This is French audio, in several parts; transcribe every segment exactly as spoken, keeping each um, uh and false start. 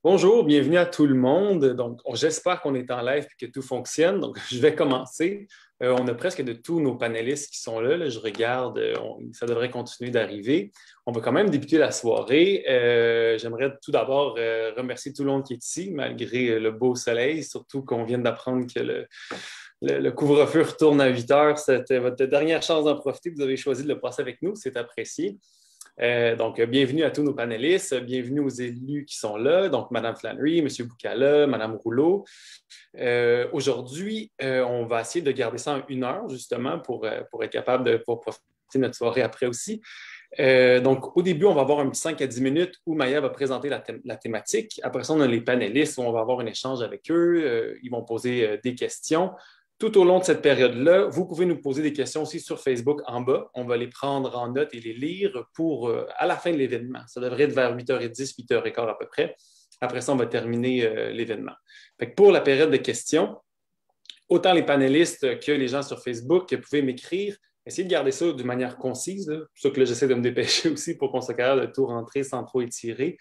Bonjour, bienvenue à tout le monde. Donc, on- j'espère qu'on est en live et que tout fonctionne. Donc, je vais commencer. Euh, on a presque de tous nos panélistes qui sont là. Là. Je regarde, euh, on- ça devrait continuer d'arriver. On va quand même débuter la soirée. Euh, j'aimerais tout d'abord euh, remercier tout le monde qui est ici, malgré euh, le beau soleil, surtout qu'on vient d'apprendre que le, le- le couvre-feu retourne à huit heures. C'était votre dernière chance d'en profiter. Vous avez choisi de le passer avec nous. C'est apprécié. Euh, donc, bienvenue à tous nos panélistes, bienvenue aux élus qui sont là, donc Mme Flannery, M. Boukala, Mme Rouleau. Euh, aujourd'hui, euh, on va essayer de garder ça en une heure, justement, pour, euh, pour être capable de pouvoir profiter de notre soirée après aussi. Euh, donc, au début, on va avoir un petit cinq à dix minutes où Maya va présenter la, thé- la thématique. Après ça, on a les panélistes où on va avoir un échange avec eux. Euh, ils vont poser euh, des questions. Tout au long de cette période-là, vous pouvez nous poser des questions aussi sur Facebook en bas. On va les prendre en note et les lire pour euh, à la fin de l'événement. Ça devrait être vers huit heures dix, huit heures quinze à peu près. Après ça, on va terminer euh, l'événement. Fait que pour la période de questions, autant les panélistes que les gens sur Facebook, vous pouvez m'écrire. Essayez de garder ça de manière concise. C'est pour ça que là, j'essaie de me dépêcher aussi pour qu'on soit capable de tout rentrer sans trop étirer.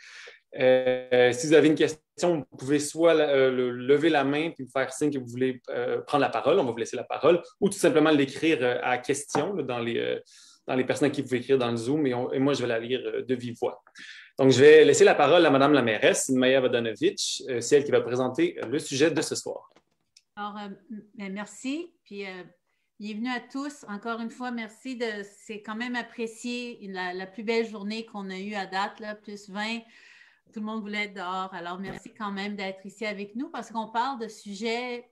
Euh, si vous avez une question, vous pouvez soit euh, le, lever la main et me faire signe que vous voulez euh, prendre la parole. On va vous laisser la parole. Ou tout simplement l'écrire euh, à question là, dans, les, euh, dans les personnes qui vous pouvez écrire dans le Zoom. Et, on, et moi, je vais la lire euh, de vive voix. Donc, je vais laisser la parole à Mme la mairesse, Maya Vodanovic. Euh, c'est elle qui va présenter le sujet de ce soir. Alors, euh, ben, merci. Puis, euh, bienvenue à tous. Encore une fois, merci. De, c'est quand même apprécié la, la plus belle journée qu'on a eue à date, là, plus vingt. Tout le monde voulait être dehors. Alors, merci quand même d'être ici avec nous parce qu'on parle de sujets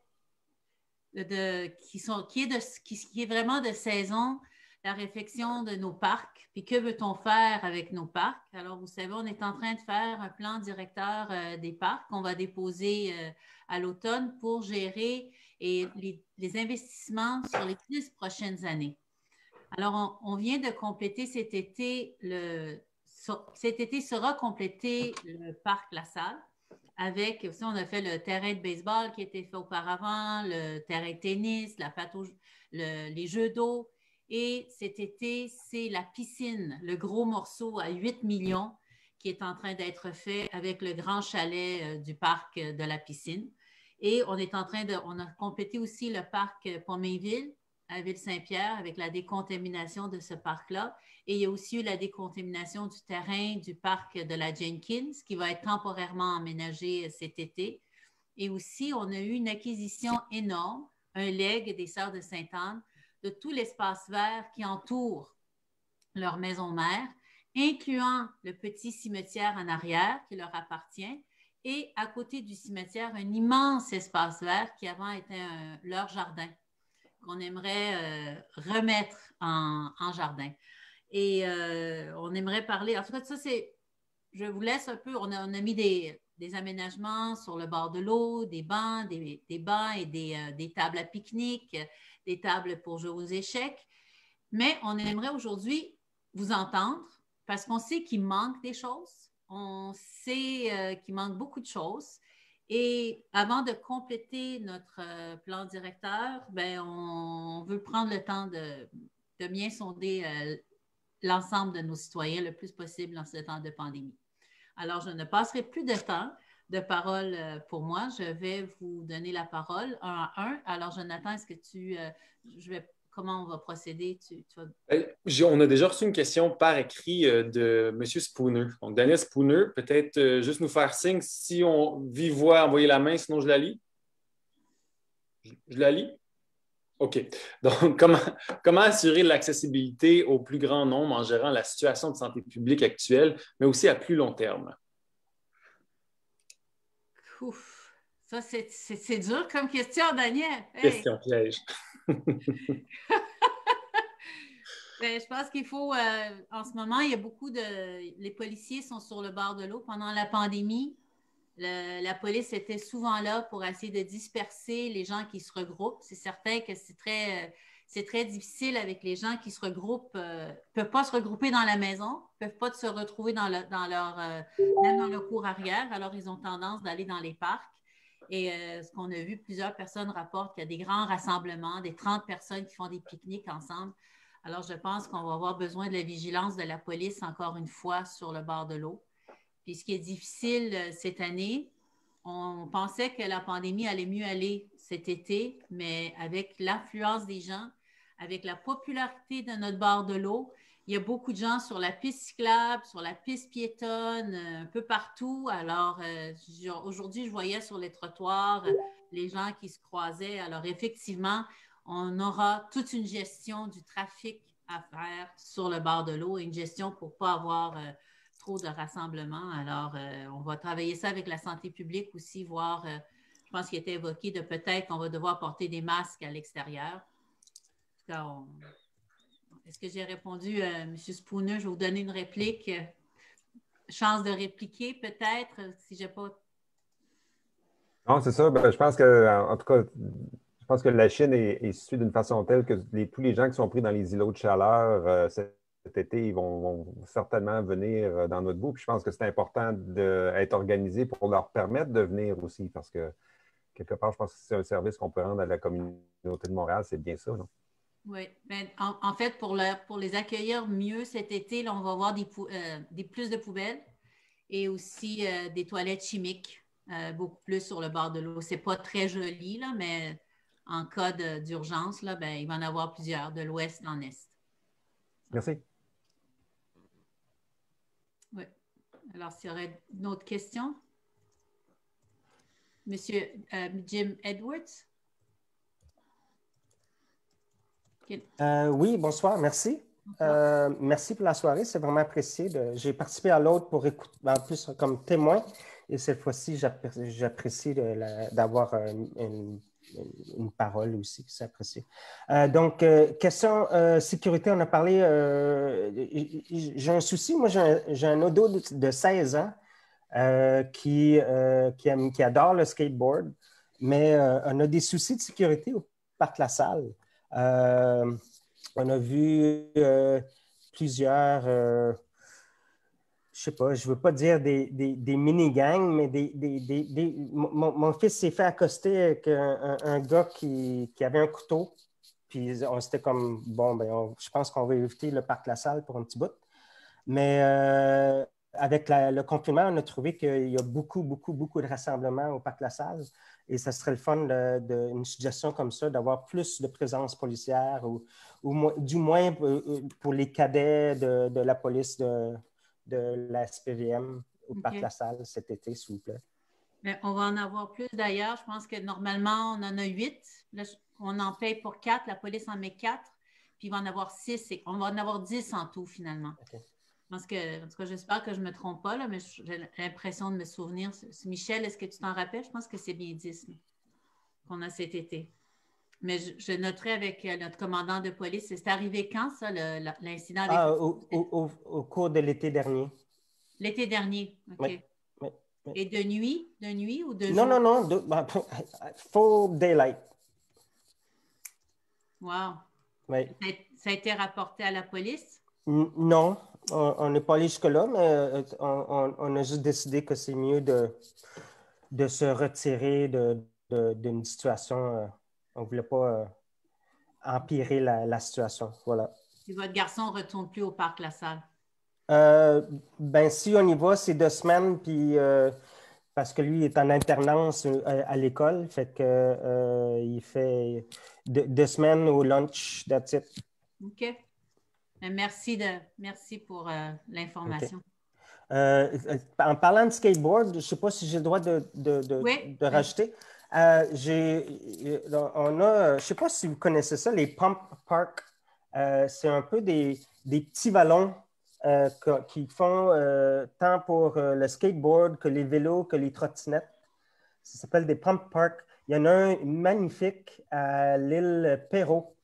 de, de- qui, sont, qui, est de, qui, qui est vraiment de saison, la réflexion de nos parcs. Puis, que veut-on faire avec nos parcs? Alors, vous savez, on est en train de faire un plan directeur euh, des parcs qu'on va déposer euh, à l'automne pour gérer et les, les investissements sur les dix prochaines années. Alors, on, on vient de compléter cet été, le, cet été sera complété le parc La Salle avec, aussi, on a fait le terrain de baseball qui était fait auparavant, le terrain de tennis, la pâte au- le- les jeux d'eau. Et cet été, c'est la piscine, le gros morceau à huit millions qui est en train d'être fait avec le grand chalet euh, du parc euh, de la piscine. Et on est en train de, on a complété aussi le parc euh, Pomainville à Ville-Saint-Pierre avec la décontamination de ce parc-là. Et il y a aussi eu la décontamination du terrain du parc de la Jenkins qui va être temporairement aménagé cet été. Et aussi, on a eu une acquisition énorme, un legs des Sœurs de Sainte-Anne, de tout l'espace vert qui entoure leur maison mère, incluant le petit cimetière en arrière qui leur appartient, et à côté du cimetière, un immense espace vert qui avant était un, leur jardin, qu'on aimerait euh, remettre en, en jardin. Et euh, on aimerait parler, en tout cas, ça, c'est, je vous laisse un peu, on a, on a mis des, des aménagements sur le bord de l'eau, des bancs, des, des bancs et des, euh, des tables à pique-nique, des tables pour jouer aux échecs. Mais on aimerait aujourd'hui vous entendre parce qu'on sait qu'il manque des choses. On sait euh, qu'il manque beaucoup de choses. Et avant de compléter notre euh, plan directeur, ben, on veut prendre le temps de, de bien sonder euh, l'ensemble de nos citoyens le plus possible en ce temps de pandémie. Alors, je ne passerai plus de temps de parole euh, pour moi. Je vais vous donner la parole un à un. Alors, Jonathan, est-ce que tu... Euh, je vais, comment on va procéder? Tu, tu vas... Euh, On a déjà reçu une question par écrit euh, de M. Spooner. Donc, Daniel Spooner, peut-être euh, juste nous faire signe si on vive voix, envoyer la main, sinon je la lis. Je, je la lis? OK. Donc, comment, comment assurer l'accessibilité au plus grand nombre en gérant la situation de santé publique actuelle, mais aussi à plus long terme? Ouf, ça, c'est, c'est, c'est dur comme question, Daniel. Hey! Question piège. Ben, je pense qu'il faut, euh, en ce moment, il y a beaucoup de... Les policiers sont sur le bord de l'eau. Pendant la pandémie, le- la police était souvent là pour essayer de disperser les gens qui se regroupent. C'est certain que c'est très, euh, c'est très difficile avec les gens qui se regroupent, euh, ne peuvent pas se regrouper dans la maison, ne peuvent pas se retrouver dans, le- dans leur, euh, même dans leur cour arrière. Alors, ils ont tendance d'aller dans les parcs. Et euh, ce qu'on a vu, plusieurs personnes rapportent qu'il y a des grands rassemblements, des trente personnes qui font des pique-niques ensemble. Alors, je pense qu'on va avoir besoin de la vigilance de la police encore une fois sur le bord de l'eau. Puis ce qui est difficile euh, cette année, on pensait que la pandémie allait mieux aller cet été, mais avec l'affluence des gens, avec la popularité de notre bord de l'eau, il y a beaucoup de gens sur la piste cyclable, sur la piste piétonne, euh, un peu partout. Alors, euh, aujourd'hui, je voyais sur les trottoirs euh, les gens qui se croisaient. Alors, effectivement, on aura toute une gestion du trafic à faire sur le bord de l'eau et une gestion pour ne pas avoir euh, trop de rassemblements. Alors, euh, on va travailler ça avec la santé publique aussi, voir, euh, je pense qu'il était évoqué de peut-être qu'on va devoir porter des masques à l'extérieur. En tout cas, on... Est-ce que j'ai répondu, euh, M. Spooner? Je vais vous donner une réplique. Chance de répliquer, peut-être, si j'ai pas... Non, c'est ça. Ben, je pense que, en tout cas, je pense que la Chine est, est située d'une façon telle que les- tous les gens qui sont pris dans les îlots de chaleur euh, cet cet été, ils vont, vont certainement venir euh, dans notre bout. Puis je pense que c'est important d'être organisé pour leur permettre de venir aussi, parce que quelque part, je pense que c'est un service qu'on peut rendre à la communauté de Montréal, c'est bien ça, non? Oui. Ben, en, en fait, pour, le, pour les accueillir mieux cet été, là, on va avoir des, pou- euh, des plus de poubelles et aussi euh, des toilettes chimiques, euh, beaucoup plus sur le bord de l'eau. C'est pas très joli, là, mais en cas de- d'urgence, là, ben, il va en avoir plusieurs, de l'ouest en est. Merci. Oui. Alors, s'il y aurait une autre question? Monsieur euh, Jim Edwards? Euh, oui, bonsoir, merci. Euh, merci pour la soirée, c'est vraiment apprécié. J'ai participé à l'autre pour écouter, en plus comme témoin, et cette fois-ci, j'apprécie d'avoir une, une, une parole aussi, c'est apprécié. Euh, donc, euh, question euh, sécurité, on a parlé, euh, j'ai un souci, moi j'ai un, un ado de, de seize ans euh, qui, euh, qui, aime, qui adore le skateboard, mais euh, on a des soucis de sécurité au parc La Salle. Euh, on a vu euh, plusieurs, euh, je sais pas, je veux pas dire des, des, des mini-gangs, mais des, des, des, des mon, mon fils s'est fait accoster avec un, un, un gars qui, qui avait un couteau. Puis on s'était comme, bon, ben, on, je pense qu'on va éviter le parc La Salle pour un petit bout. Mais euh, avec la, le confinement, on a trouvé qu'il y a beaucoup, beaucoup, beaucoup de rassemblements au parc La Salle. Et ça serait le fun de, de, une suggestion comme ça, d'avoir plus de présence policière ou, ou mo du moins pour les cadets de, de la police de, de la S P V M au okay. parc La Salle cet été, s'il vous plaît. Mais on va en avoir plus d'ailleurs. Je pense que normalement, on en a huit. Là, on en paye pour quatre. La police en met quatre. Puis il va en avoir six. Et on va en avoir dix en tout, finalement. Okay. Parce que, en tout cas, j'espère que je ne me trompe pas, là, mais j'ai l'impression de me souvenir. Michel, est-ce que tu t'en rappelles? Je pense que c'est bien dix qu'on a cet été. Mais je, je noterai avec notre commandant de police. C'est arrivé quand, ça, l'incident avec... Ah, au, au, au cours de l'été dernier. L'été dernier, OK. Oui, oui, oui. Et de nuit? De nuit ou de jour? Non, non, non. De, bah, full daylight. Wow. Oui. Ça, ça a été rapporté à la police? Non, on n'est pas allé jusque-là, mais on, on, on a juste décidé que c'est mieux de, de se retirer d'une situation. On ne voulait pas empirer la, la situation. Voilà. Et votre garçon ne retourne plus au parc La Salle? Euh, ben, si on y va, c'est deux semaines, puis euh, parce que lui il est en alternance à, à l'école, fait que euh, il fait deux, deux semaines au lunch, that's it. OK. Merci, de, merci pour euh, l'information. Okay. Euh, en parlant de skateboard, je ne sais pas si j'ai le droit de, de, de, oui, de rajouter. Euh, on a, je ne sais pas si vous connaissez ça, les pump park. Euh, c'est un peu des, des petits ballons euh, qui font euh, tant pour euh, le skateboard que les vélos, que les trottinettes. Ça s'appelle des pump park. Il y en a un magnifique à l'île Perrot,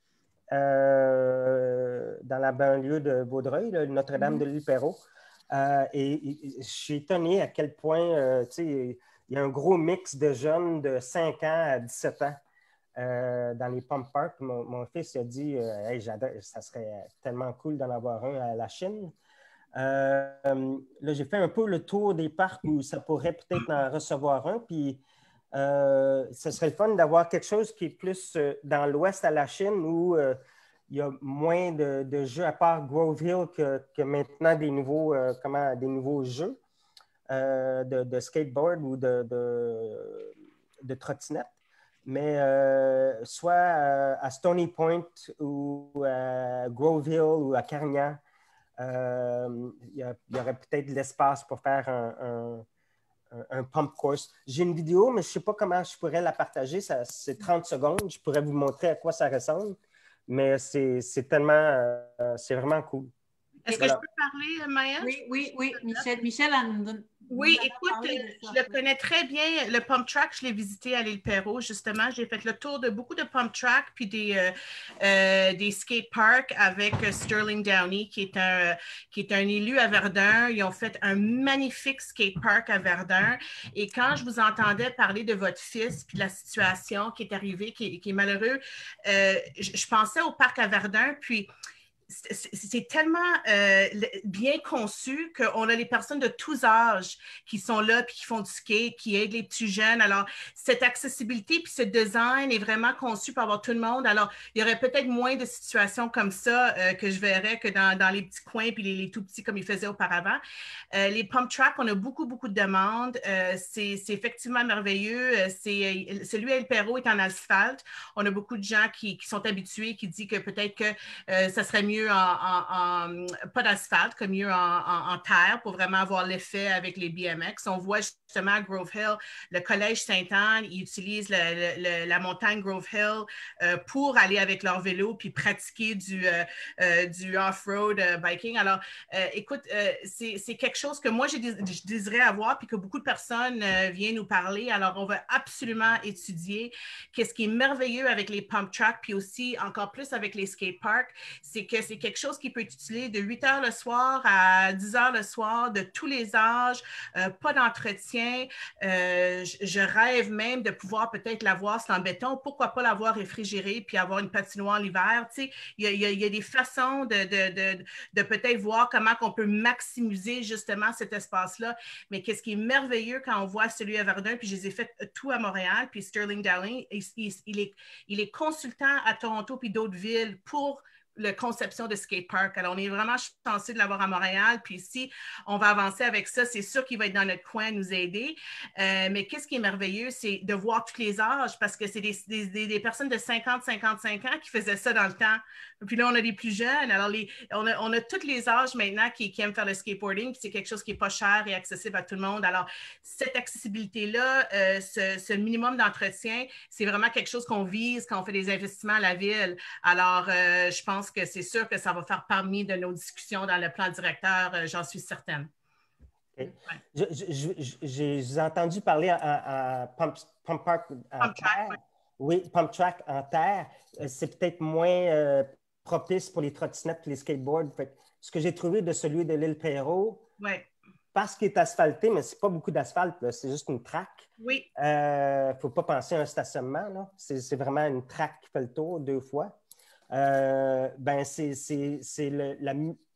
euh, dans la banlieue de Vaudreuil, Notre-Dame mm-hmm. de l'île Perrot. Euh, et, et je suis étonné à quel point euh, il y a un gros mix de jeunes de cinq ans à dix-sept ans euh, dans les pump parks. Mon, mon fils a dit euh, hey, j'adore, ça serait tellement cool d'en avoir un à la Chine. Euh, là, j'ai fait un peu le tour des parcs où ça pourrait peut-être en recevoir un. Puis euh, ce serait le fun d'avoir quelque chose qui est plus euh, dans l'ouest à la Chine où euh, il y a moins de, de jeux à part Grove Hill que, que maintenant des nouveaux, euh, comment, des nouveaux jeux. euh, de, de skateboard ou de, de, de trottinette. Mais euh, soit euh, à Stony Point ou à Groveville ou à Carignan, euh, il y, y aurait peut-être de l'espace pour faire un, un un pump course. J'ai une vidéo, mais je ne sais pas comment je pourrais la partager. Ça, c'est trente secondes. Je pourrais vous montrer à quoi ça ressemble. Mais c'est, c'est tellement... Euh, c'est vraiment cool. Est-ce voilà. que je peux parler, Maya? Oui, oui, oui. Michel, Michel a nous, nous Oui, écoute, je le connais très bien. Le pump track, je l'ai visité à l'île Perrot, justement. J'ai fait le tour de beaucoup de pump track puis des, euh, euh, des skate parks avec Sterling Downey, qui est, un, qui est un élu à Verdun. Ils ont fait un magnifique skate park à Verdun. Et quand je vous entendais parler de votre fils puis de la situation qui est arrivée, qui est, qui est malheureux, euh, je, je pensais au parc à Verdun, puis c'est tellement euh, bien conçu qu'on a les personnes de tous âges qui sont là puis qui font du skate, qui aident les petits jeunes. Alors, cette accessibilité puis ce design est vraiment conçu pour avoir tout le monde. Alors, il y aurait peut-être moins de situations comme ça euh, que je verrais que dans, dans les petits coins puis les, les tout petits comme ils faisaient auparavant. Euh, les pump tracks, on a beaucoup, beaucoup de demandes. Euh, c'est effectivement merveilleux. C'est, celui à El Perro est en asphalte. On a beaucoup de gens qui, qui sont habitués, qui disent que peut-être que euh, ça serait mieux En, en, en, pas d'asphalte, comme mieux en, en, en terre pour vraiment avoir l'effet avec les B M X. On voit justement à Grove Hill, le collège Sainte-Anne, ils utilisent le, le, la montagne Grove Hill euh, pour aller avec leur vélo puis pratiquer du, euh, euh, du off-road euh, biking. Alors, euh, écoute, euh, c'est quelque chose que moi, je désirais avoir puis que beaucoup de personnes euh, viennent nous parler. Alors, on va absolument étudier qu'est-ce qui est merveilleux avec les pump tracks puis aussi encore plus avec les skate parks, c'est que c'est quelque chose qui peut être utilisé de huit heures le soir à dix heures le soir, de tous les âges, euh, pas d'entretien. Euh, je, je rêve même de pouvoir peut-être l'avoir en béton. Pourquoi pas l'avoir réfrigéré puis avoir une patinoire l'hiver? Tu sais, il y a, il y a, il y a des façons de, de, de, de peut-être voir comment on peut maximiser justement cet espace-là. Mais qu'est-ce qui est merveilleux quand on voit celui à Verdun, puis je les ai fait tout à Montréal, puis Sterling Downey, il, il, il, est, il est consultant à Toronto puis d'autres villes pour la conception de skatepark. Alors, on est vraiment chanceux de l'avoir à Montréal. Puis ici, on va avancer avec ça. C'est sûr qu'il va être dans notre coin, nous aider. Euh, mais qu'est-ce qui est merveilleux, c'est de voir tous les âges parce que c'est des, des, des personnes de cinquante, cinquante-cinq ans qui faisaient ça dans le temps. Puis là, on a des plus jeunes. Alors, les, on, a, on a tous les âges maintenant qui, qui aiment faire le skateboarding. Puis c'est quelque chose qui n'est pas cher et accessible à tout le monde. Alors, cette accessibilité-là, euh, ce, ce minimum d'entretien, c'est vraiment quelque chose qu'on vise quand on fait des investissements à la ville. Alors, euh, je pense que c'est sûr que ça va faire partie de nos discussions dans le plan directeur, euh, j'en suis certaine. Okay. Ouais. J'ai entendu parler à, à, à Pump, Pump Park en Pump terre. Track, ouais. Oui, Pump Track en terre. C'est peut-être moins euh, propice pour les trottinettes et les skateboards. Fait, ce que j'ai trouvé de celui de l'île Perrot, ouais. parce qu'il est asphalté, mais ce n'est pas beaucoup d'asphalte, c'est juste une track. Oui. Il euh, ne faut pas penser à un stationnement. C'est vraiment une track qui fait le tour deux fois. Euh, ben c'est la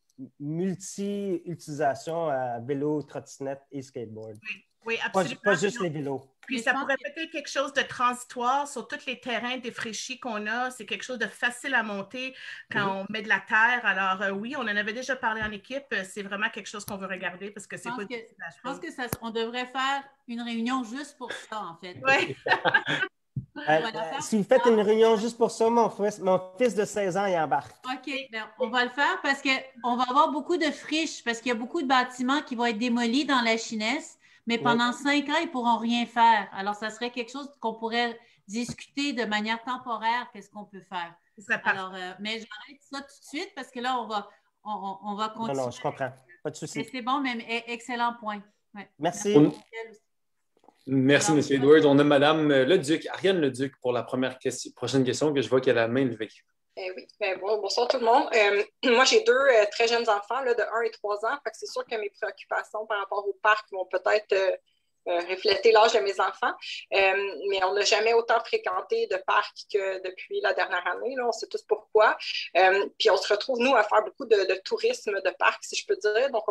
multi-utilisation à vélo, trottinette et skateboard. Oui, oui absolument. Pas, pas juste les vélos. Puis ça pourrait peut-être être quelque chose de transitoire sur tous les terrains défraîchis qu'on a. C'est quelque chose de facile à monter quand mm-hmm. on met de la terre. Alors euh, oui, on en avait déjà parlé en équipe. C'est vraiment quelque chose qu'on veut regarder parce que c'est pas... Que, je pense que ça, on devrait faire une réunion juste pour ça, en fait. Oui. Euh, si vous faites une réunion juste pour ça, mon fils, mon fils de seize ans, il embarque. OK, bien, on va le faire parce qu'on va avoir beaucoup de friches, parce qu'il y a beaucoup de bâtiments qui vont être démolis dans la Chinesse, mais pendant oui. cinq ans, ils ne pourront rien faire. Alors, ça serait quelque chose qu'on pourrait discuter de manière temporaire, qu'est-ce qu'on peut faire. Alors, euh, mais j'arrête ça tout de suite parce que là, on va, on, on va continuer. Non, non, je comprends. Pas de souci. C'est bon, mais excellent point. Ouais. Merci. Merci. Merci, M. Edwards. On a Mme Leduc, Ariane Leduc, pour la première question, prochaine question que je vois qu'elle a la main levée. Eh oui, ben, bon, bonsoir tout le monde. Euh, moi, j'ai deux euh, très jeunes enfants là, de un et trois ans. C'est sûr que mes préoccupations par rapport au parc vont peut-être euh, euh, refléter l'âge de mes enfants. Euh, mais on n'a jamais autant fréquenté de parcs que depuis la dernière année. Là. On sait tous pourquoi. Euh, puis on se retrouve, nous, à faire beaucoup de, de tourisme de parc, si je peux dire. Donc, on va beaucoup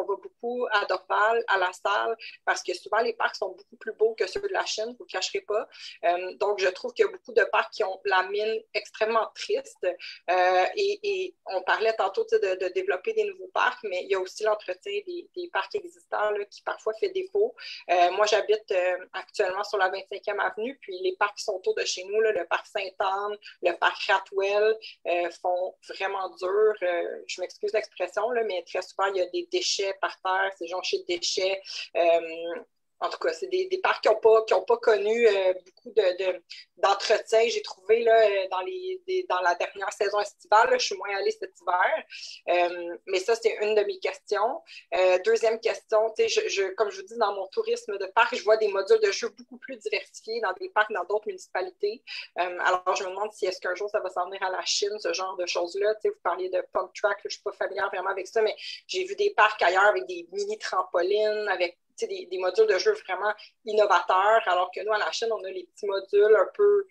beaucoup à Dorval, à La Salle, parce que souvent, les parcs sont beaucoup plus beaux que ceux de la Chine, vous ne le cacherez pas. Euh, donc, je trouve qu'il y a beaucoup de parcs qui ont la mine extrêmement triste. Euh, et, et on parlait tantôt de, de développer des nouveaux parcs, mais il y a aussi l'entretien des, des parcs existants là, qui parfois fait défaut. Euh, moi, j'habite euh, actuellement sur la vingt-cinquième avenue, puis les parcs qui sont autour de chez nous, là, le parc Sainte-Anne, le parc Ratwell, euh, font vraiment dur. Euh, je m'excuse l'expression, là, mais très souvent, il y a des déchets par terre, c'est jonché de déchets. Euh, En tout cas, c'est des, des parcs qui n'ont pas, qui ont pas connu euh, beaucoup de, de, d'entretien. J'ai trouvé là, dans, les, des, dans la dernière saison estivale, là, je suis moins allée cet hiver. Euh, mais ça, c'est une de mes questions. Euh, deuxième question, je, je, comme je vous dis, dans mon tourisme de parc, je vois des modules de jeux beaucoup plus diversifiés dans des parcs dans d'autres municipalités. Euh, alors, je me demande si est-ce qu'un jour, ça va s'en venir à la Chine, ce genre de choses-là. Vous parliez de pump track, là, je ne suis pas familière vraiment avec ça, mais j'ai vu des parcs ailleurs avec des mini-trampolines, avec Des, des modules de jeu vraiment innovateurs, alors que nous, à la Chine, on a les petits modules un peu,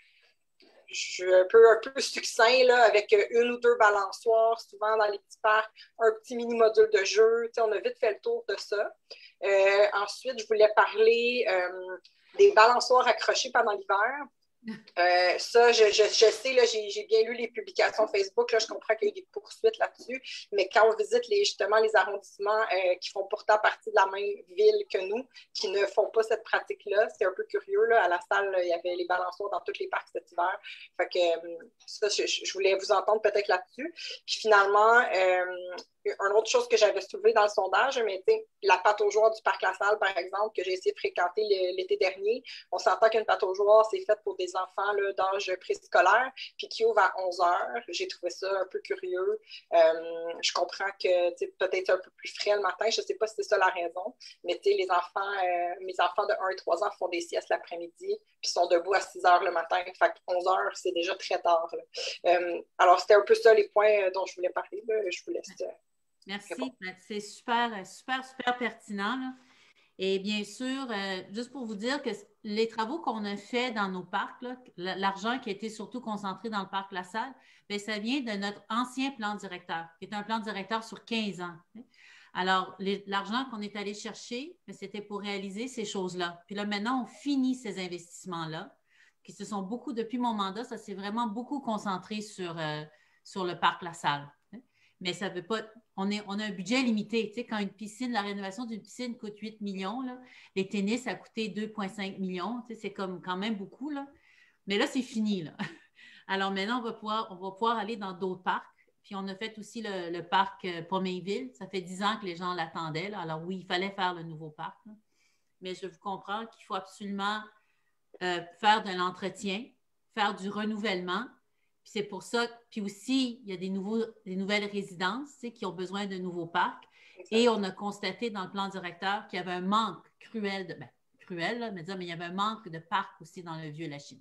un peu, un peu succincts, là, avec une ou deux balançoires, souvent dans les petits parcs, un petit mini-module de jeu. T'sais, on a vite fait le tour de ça. Euh, ensuite, je voulais parler euh, des balançoires accrochés pendant l'hiver. Euh, ça, je, je, je sais, là, j'ai, j'ai bien lu les publications Facebook, là, je comprends qu'il y a eu des poursuites là-dessus, mais quand on visite les, justement les arrondissements euh, qui font pourtant partie de la même ville que nous, qui ne font pas cette pratique-là, c'est un peu curieux. Là. À la salle, là, il y avait les balançoires dans tous les parcs cet hiver. Fait que euh, ça, je, je voulais vous entendre peut-être là-dessus. Puis finalement, euh, une autre chose que j'avais soulevée dans le sondage, mais la pâte aux joueurs du parc La Salle, par exemple, que j'ai essayé de fréquenter l'été dernier, on s'entend qu'une pâte aux joueurs, c'est fait pour des enfants là, d'âge préscolaire, puis qui ouvre à onze heures. J'ai trouvé ça un peu curieux. Euh, je comprends que peut-être un peu plus frais le matin, je ne sais pas si c'est ça la raison, mais les enfants, euh, mes enfants de un et trois ans font des siestes l'après-midi, puis sont debout à six heures le matin. Fait que onze heures, c'est déjà très tard. Euh, alors, c'était un peu ça les points dont je voulais parler. Là. Je vous laisse... Euh, Merci. C'est super, super, super pertinent. Là. Et bien sûr, euh, juste pour vous dire que les travaux qu'on a faits dans nos parcs, là, l'argent qui a été surtout concentré dans le parc La Salle, bien, ça vient de notre ancien plan directeur, qui est un plan directeur sur quinze ans. Alors, l'argent qu'on est allé chercher, c'était pour réaliser ces choses-là. Puis là, maintenant, on finit ces investissements-là, qui se sont beaucoup, depuis mon mandat, ça s'est vraiment beaucoup concentré sur, euh, sur le parc La Salle. Mais ça ne veut pas... On, est, on a un budget limité. Tu sais, quand une piscine, la rénovation d'une piscine coûte huit millions, là, les tennis, ça a coûté deux virgule cinq millions. Tu sais, c'est comme quand même beaucoup. Là. Mais là, c'est fini. Là. Alors maintenant, on va, pouvoir, on va pouvoir aller dans d'autres parcs. Puis on a fait aussi le, le parc Pomainville. Ça fait dix ans que les gens l'attendaient. Là. Alors oui, il fallait faire le nouveau parc. Là. Mais je vous comprends qu'il faut absolument euh, faire de l'entretien, faire du renouvellement. Puis c'est pour ça, puis aussi, il y a des, nouveaux, des nouvelles résidences tu sais, qui ont besoin de nouveaux parcs. Exactement. Et on a constaté dans le plan directeur qu'il y avait un manque cruel, de, ben, cruel, là, mais, dire, mais il y avait un manque de parcs aussi dans le Vieux-Lachine.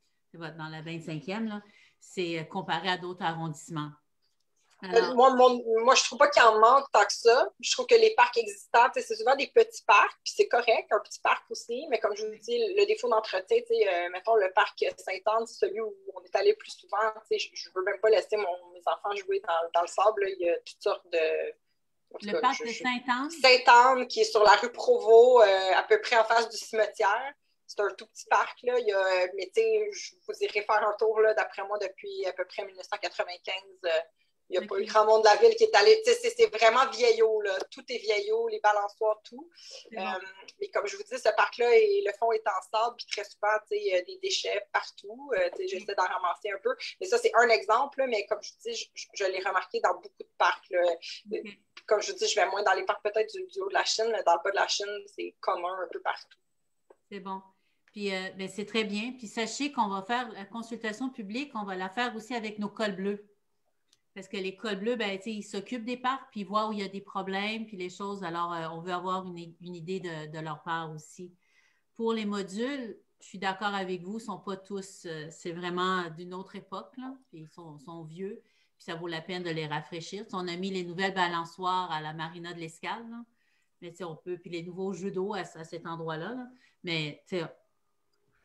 Dans la vingt-cinquième, là, c'est comparé à d'autres arrondissements. Alors, moi, mon, moi, je ne trouve pas qu'il en manque tant que ça. Je trouve que les parcs existants, c'est souvent des petits parcs, puis c'est correct, un petit parc aussi, mais comme je vous dis, le défaut d'entretien, euh, mettons le parc Sainte-Anne, c'est celui où on est allé plus souvent. Je ne veux même pas laisser mon, mes enfants jouer dans, dans le sable. Là. Il y a toutes sortes de... Le cas, parc je, de Sainte-Anne? Sainte-Anne, qui est sur la rue Provost, euh, à peu près en face du cimetière. C'est un tout petit parc, là. Il y a, mais tu sais, je vous irai faire un tour, là, d'après moi, depuis à peu près mille neuf cent quatre-vingt-quinze. Euh, il n'y a okay. pas eu grand monde de la ville qui est allé. C'est, c'est vraiment vieillot, là. Tout est vieillot, les balançoires, tout. Euh, bon. Mais comme je vous dis, ce parc-là, le fond est en sable, puis très souvent, il y a des déchets partout. Euh, j'essaie d'en ramasser un peu. Mais ça, c'est un exemple, là, mais comme je vous dis, je, je, je l'ai remarqué dans beaucoup de parcs. Là. Okay. Comme je vous dis, je vais moins dans les parcs peut-être du, du haut de la Chine, mais dans le bas de la Chine, c'est commun un peu partout. C'est bon. Puis, euh, ben, c'est très bien. Puis, sachez qu'on va faire la consultation publique, on va la faire aussi avec nos cols bleus. Parce que les cols bleus, ben, ils s'occupent des parcs, puis ils voient où il y a des problèmes, puis les choses. Alors, euh, on veut avoir une, une idée de, de leur part aussi. Pour les modules, je suis d'accord avec vous, ils ne sont pas tous, euh, c'est vraiment d'une autre époque, là, puis ils sont, sont vieux, puis ça vaut la peine de les rafraîchir. T'sais, on a mis les nouvelles balançoires à la marina de l'Escale, là, mais on peut, puis les nouveaux jeux d'eau à, à cet endroit-là, là, mais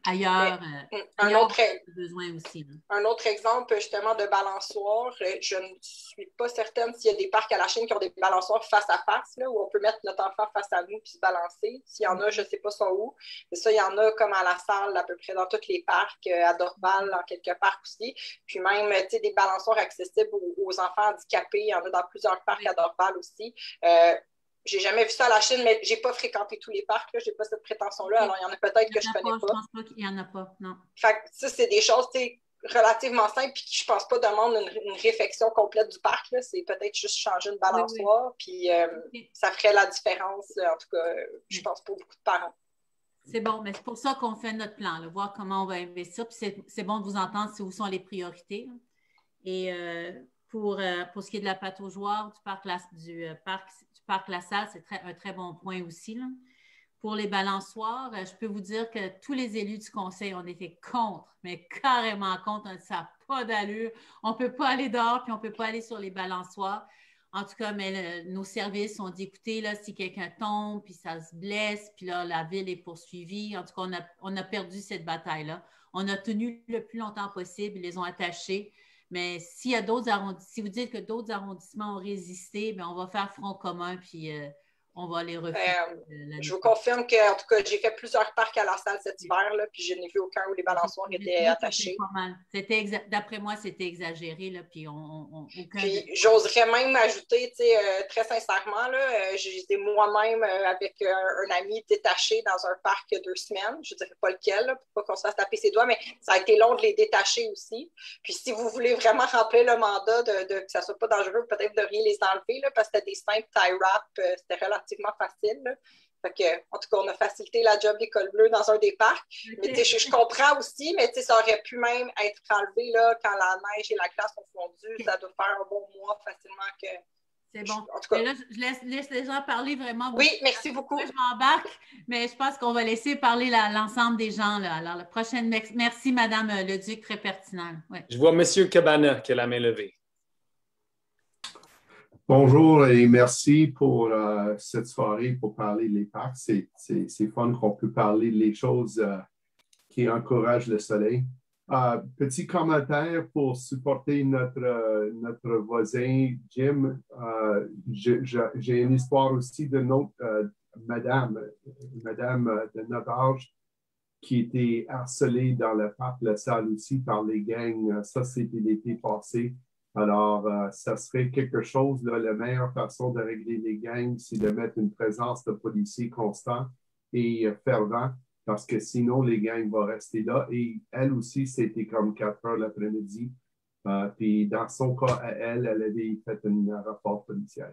ailleurs, Mais, euh, un, ailleurs autre, besoin aussi. Là. Un autre exemple, justement, de balançoire, je ne suis pas certaine s'il y a des parcs à la Chine qui ont des balançoires face à face, là, où on peut mettre notre enfant face à nous puis se balancer. S'il y en a, je ne sais pas sont où. Mais ça, il y en a comme à la salle, à peu près dans tous les parcs, à Dorval, dans quelques parcs aussi. Puis même, tu sais, des balançoires accessibles aux, aux enfants handicapés. Il y en a dans plusieurs parcs à Dorval aussi. Euh, J'ai jamais vu ça à la Chine, mais j'ai pas fréquenté tous les parcs. Je n'ai pas cette prétention-là. Alors, il y en a peut-être que je ne connais pas. Je pense pas qu'il y en a pas, non. Fait que ça, c'est des choses, tu sais, relativement simples puis qui, je pense pas, demandent une, une réflexion complète du parc. Là. C'est peut-être juste changer une balançoire, oui, oui. Puis euh, okay. Ça ferait la différence, en tout cas, je pense, pour beaucoup de parents. C'est bon, mais c'est pour ça qu'on fait notre plan, là, voir comment on va investir. Puis c'est bon de vous entendre si où sont les priorités. Là. Et euh, pour, euh, pour ce qui est de la pataugeoire du parc La, du, euh, parc, du parc La Salle, c'est très, un très bon point aussi. Là. Pour les balançoires, je peux vous dire que tous les élus du conseil ont été contre, mais carrément contre. Ça n'a pas d'allure. On ne peut pas aller dehors puis on ne peut pas aller sur les balançoires. En tout cas, mais le, nos services ont dit, écoutez, là, si quelqu'un tombe puis ça se blesse, puis là, la ville est poursuivie. En tout cas, on a, on a perdu cette bataille-là. On a tenu le plus longtemps possible. Ils les ont attachés. Mais s'il y a d'autres arrondissements, si vous dites que d'autres arrondissements ont résisté, bien, on va faire front commun puis... Euh, on va les refuser. Euh, je vous confirme que, en tout cas, j'ai fait plusieurs parcs à la salle cet hiver, là, puis je n'ai vu aucun où les balançoires étaient attachés. C'était d'après moi, c'était exagéré, là, puis on, on aucun. Puis j'oserais même ajouter, tu sais, euh, très sincèrement, là, euh, j'étais moi-même euh, avec euh, un ami détaché dans un parc deux semaines. Je ne dirais pas lequel, là, pour pas qu'on se fasse taper ses doigts, mais ça a été long de les détacher aussi. Puis si vous voulez vraiment remplir le mandat de, de que ça ne soit pas dangereux, peut-être vous devriez les enlever, là, parce que c'était des simples tie wrap, euh, c'était relativement facile. Là. Fait que, en tout cas, on a facilité la job d'école bleue dans un des parcs. Okay. Mais je, je comprends aussi, mais ça aurait pu même être enlevé là, quand la neige et la glace ont fondu. Okay. Ça doit faire un bon mois facilement que. C'est bon. En tout cas, là, je laisse, laisse les gens parler vraiment. Oui, merci beaucoup. Je m'embarque, mais je pense qu'on va laisser parler l'ensemble des gens. Là. Alors, la prochaine. Merci, Mme Leduc, très pertinent. Ouais. Je vois M. Cabana qui a la main levée. Bonjour et merci pour euh, cette soirée pour parler des parcs. C'est fun qu'on peut parler des choses euh, qui encouragent le soleil. Euh, petit commentaire pour supporter notre, euh, notre voisin Jim. Euh, J'ai une histoire aussi de notre euh, madame, madame de notre âge qui était harcelée dans le parc La Salle aussi par les gangs. Ça, c'était l'été passé. Alors, euh, ça serait quelque chose, là, la meilleure façon de régler les gangs, c'est de mettre une présence de policiers constant et euh, fervent, parce que sinon, les gangs vont rester là. Et elle aussi, c'était comme quatre heures l'après-midi. Euh, puis, dans son cas, à elle, elle avait fait un rapport policier.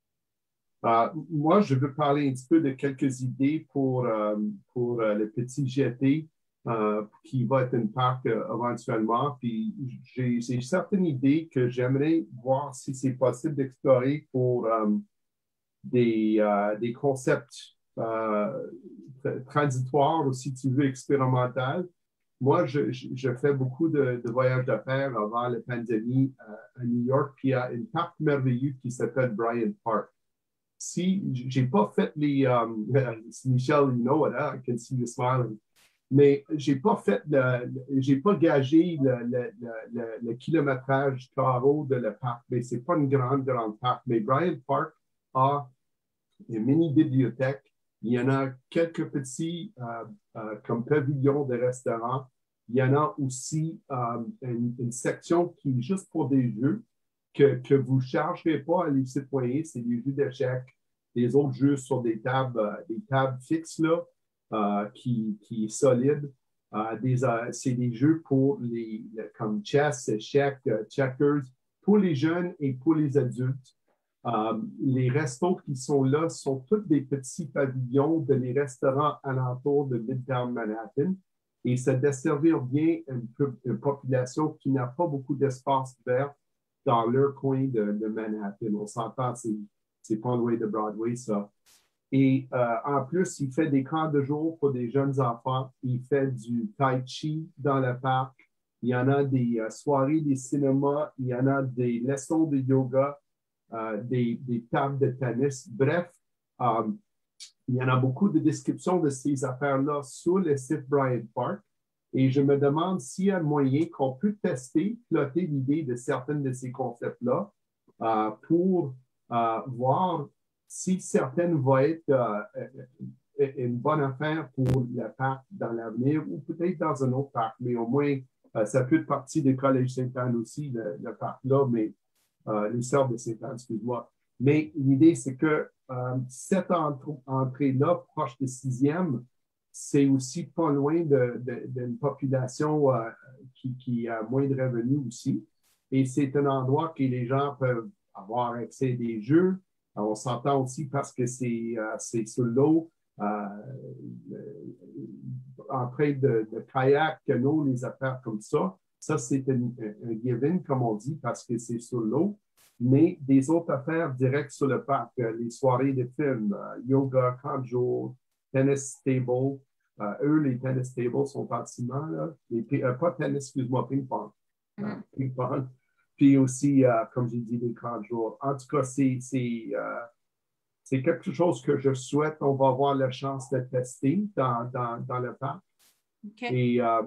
Euh, moi, je veux parler un petit peu de quelques idées pour, euh, pour euh, le petit G T. Euh, qui va être une parc euh, éventuellement. Puis j'ai certaines idées que j'aimerais voir si c'est possible d'explorer pour euh, des, euh, des concepts euh, transitoires ou si tu veux expérimental. Moi, je, je fais beaucoup de, de voyages d'affaires avant la pandémie euh, à New York, puis il y a une parc merveilleuse qui s'appelle Bryant Park. Si j'ai pas fait les um, Michel, you know it, huh? I can see you smiling. Mais je n'ai pas fait, j'ai pas gagé le, le, le, le kilométrage carreau de le parc, mais ce n'est pas une grande, grande parc. Mais Bryant Park a une mini-bibliothèque. Il y en a quelques petits euh, euh, comme pavillons de restaurants. Il y en a aussi euh, une, une section qui est juste pour des jeux que, que vous ne chargerez pas à les citoyens. C'est des jeux d'échecs, des autres jeux sur des tables, euh, des tables fixes, là. Euh, qui, qui est solide. Euh, euh, c'est des jeux pour les, les comme chess, échecs, uh, checkers, pour les jeunes et pour les adultes. Euh, les restos qui sont là sont tous des petits pavillons de les restaurants alentours de Midtown Manhattan et ça desservir bien une, une population qui n'a pas beaucoup d'espace vert dans leur coin de, de Manhattan. On s'entend, c'est pas loin de Broadway, ça. Et euh, en plus, il fait des camps de jour pour des jeunes enfants. Il fait du tai chi dans le parc. Il y en a des euh, soirées, des cinémas. Il y en a des leçons de yoga, euh, des, des tables de tennis. Bref, euh, il y en a beaucoup de descriptions de ces affaires-là sur le site Bryant Park. Et je me demande s'il y a un moyen qu'on peut tester, plotter l'idée de certains de ces concepts-là euh, pour euh, voir si certaines vont être euh, une bonne affaire pour le parc dans l'avenir ou peut-être dans un autre parc, mais au moins, euh, ça peut être partie du Collège Sainte-Anne aussi, le, le parc-là, mais euh, les Sœurs de Sainte-Anne, excuse-moi. Mais l'idée, c'est que euh, cette entre- entrée-là, proche de sixième, c'est aussi pas loin de, de, d'une population euh, qui, qui a moins de revenus aussi. Et c'est un endroit que les gens peuvent avoir accès à des jeux. On s'entend aussi parce que c'est, euh, c'est sur l'eau, euh, en train de, de kayak, canot, les affaires comme ça. Ça, c'est un, un given, comme on dit, parce que c'est sur l'eau. Mais des autres affaires directes sur le parc, euh, les soirées de films, euh, yoga, kanjo, tennis table. Euh, eux, les tennis tables sont en ciment, là. Les, euh, pas tennis, excuse-moi, ping-pong. Mm-hmm. euh, ping-pong. Puis aussi, euh, comme j'ai dit, les kanjo. En tout cas, c'est, c'est, euh, c'est quelque chose que je souhaite. On va avoir la chance de tester dans, dans, dans le parc. Okay. Et euh,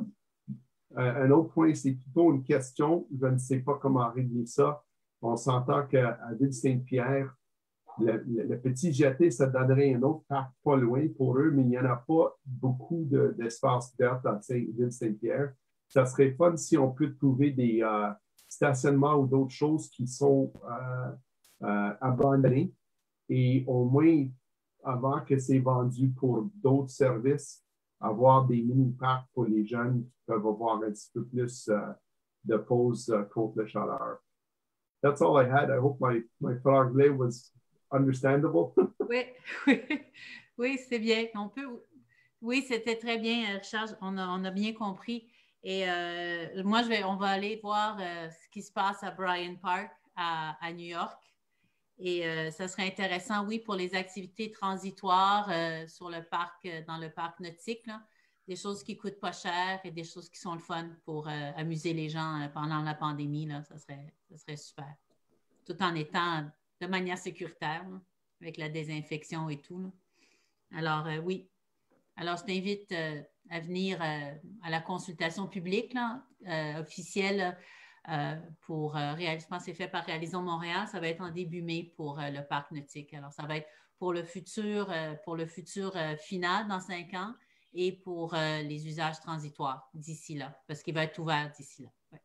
un autre point, c'est plutôt une question. Je ne sais pas comment régler ça. On s'entend qu'à Ville-Saint-Pierre, le, le, le petit jeté, ça donnerait un autre parc pas loin pour eux, mais il n'y en a pas beaucoup de, d'espace vert dans Ville-Saint-Pierre. Ça serait fun si on peut trouver des euh, stationnements ou d'autres choses qui sont euh, euh, abandonnés et au moins, avant que c'est vendu pour d'autres services, avoir des mini-parcs pour les jeunes qui peuvent avoir un petit peu plus euh, de pause euh, contre la chaleur. That's all I had. I hope my, my franglais was understandable. Oui, oui, oui, c'est bien. On peut, oui, c'était très bien, Richard. On a, on a bien compris. Et euh, moi, je vais, on va aller voir euh, ce qui se passe à Bryant Park, à, à New York. Et euh, ça serait intéressant, oui, pour les activités transitoires euh, sur le parc, euh, dans le parc nautique, là, des choses qui ne coûtent pas cher et des choses qui sont le fun pour euh, amuser les gens euh, pendant la pandémie. Là, ça serait, ça serait super. Tout en étant de manière sécuritaire, là, avec la désinfection et tout. Là. Alors, euh, oui. Alors, je t'invite euh, à venir euh, à la consultation publique là, euh, officielle euh, pour euh, réaliser, je pense que c'est fait par Réalisons Montréal. Ça va être en début mai pour euh, le parc nautique. Alors, ça va être pour le futur, euh, pour le futur euh, final dans cinq ans et pour euh, les usages transitoires d'ici là, parce qu'il va être ouvert d'ici là. Ouais.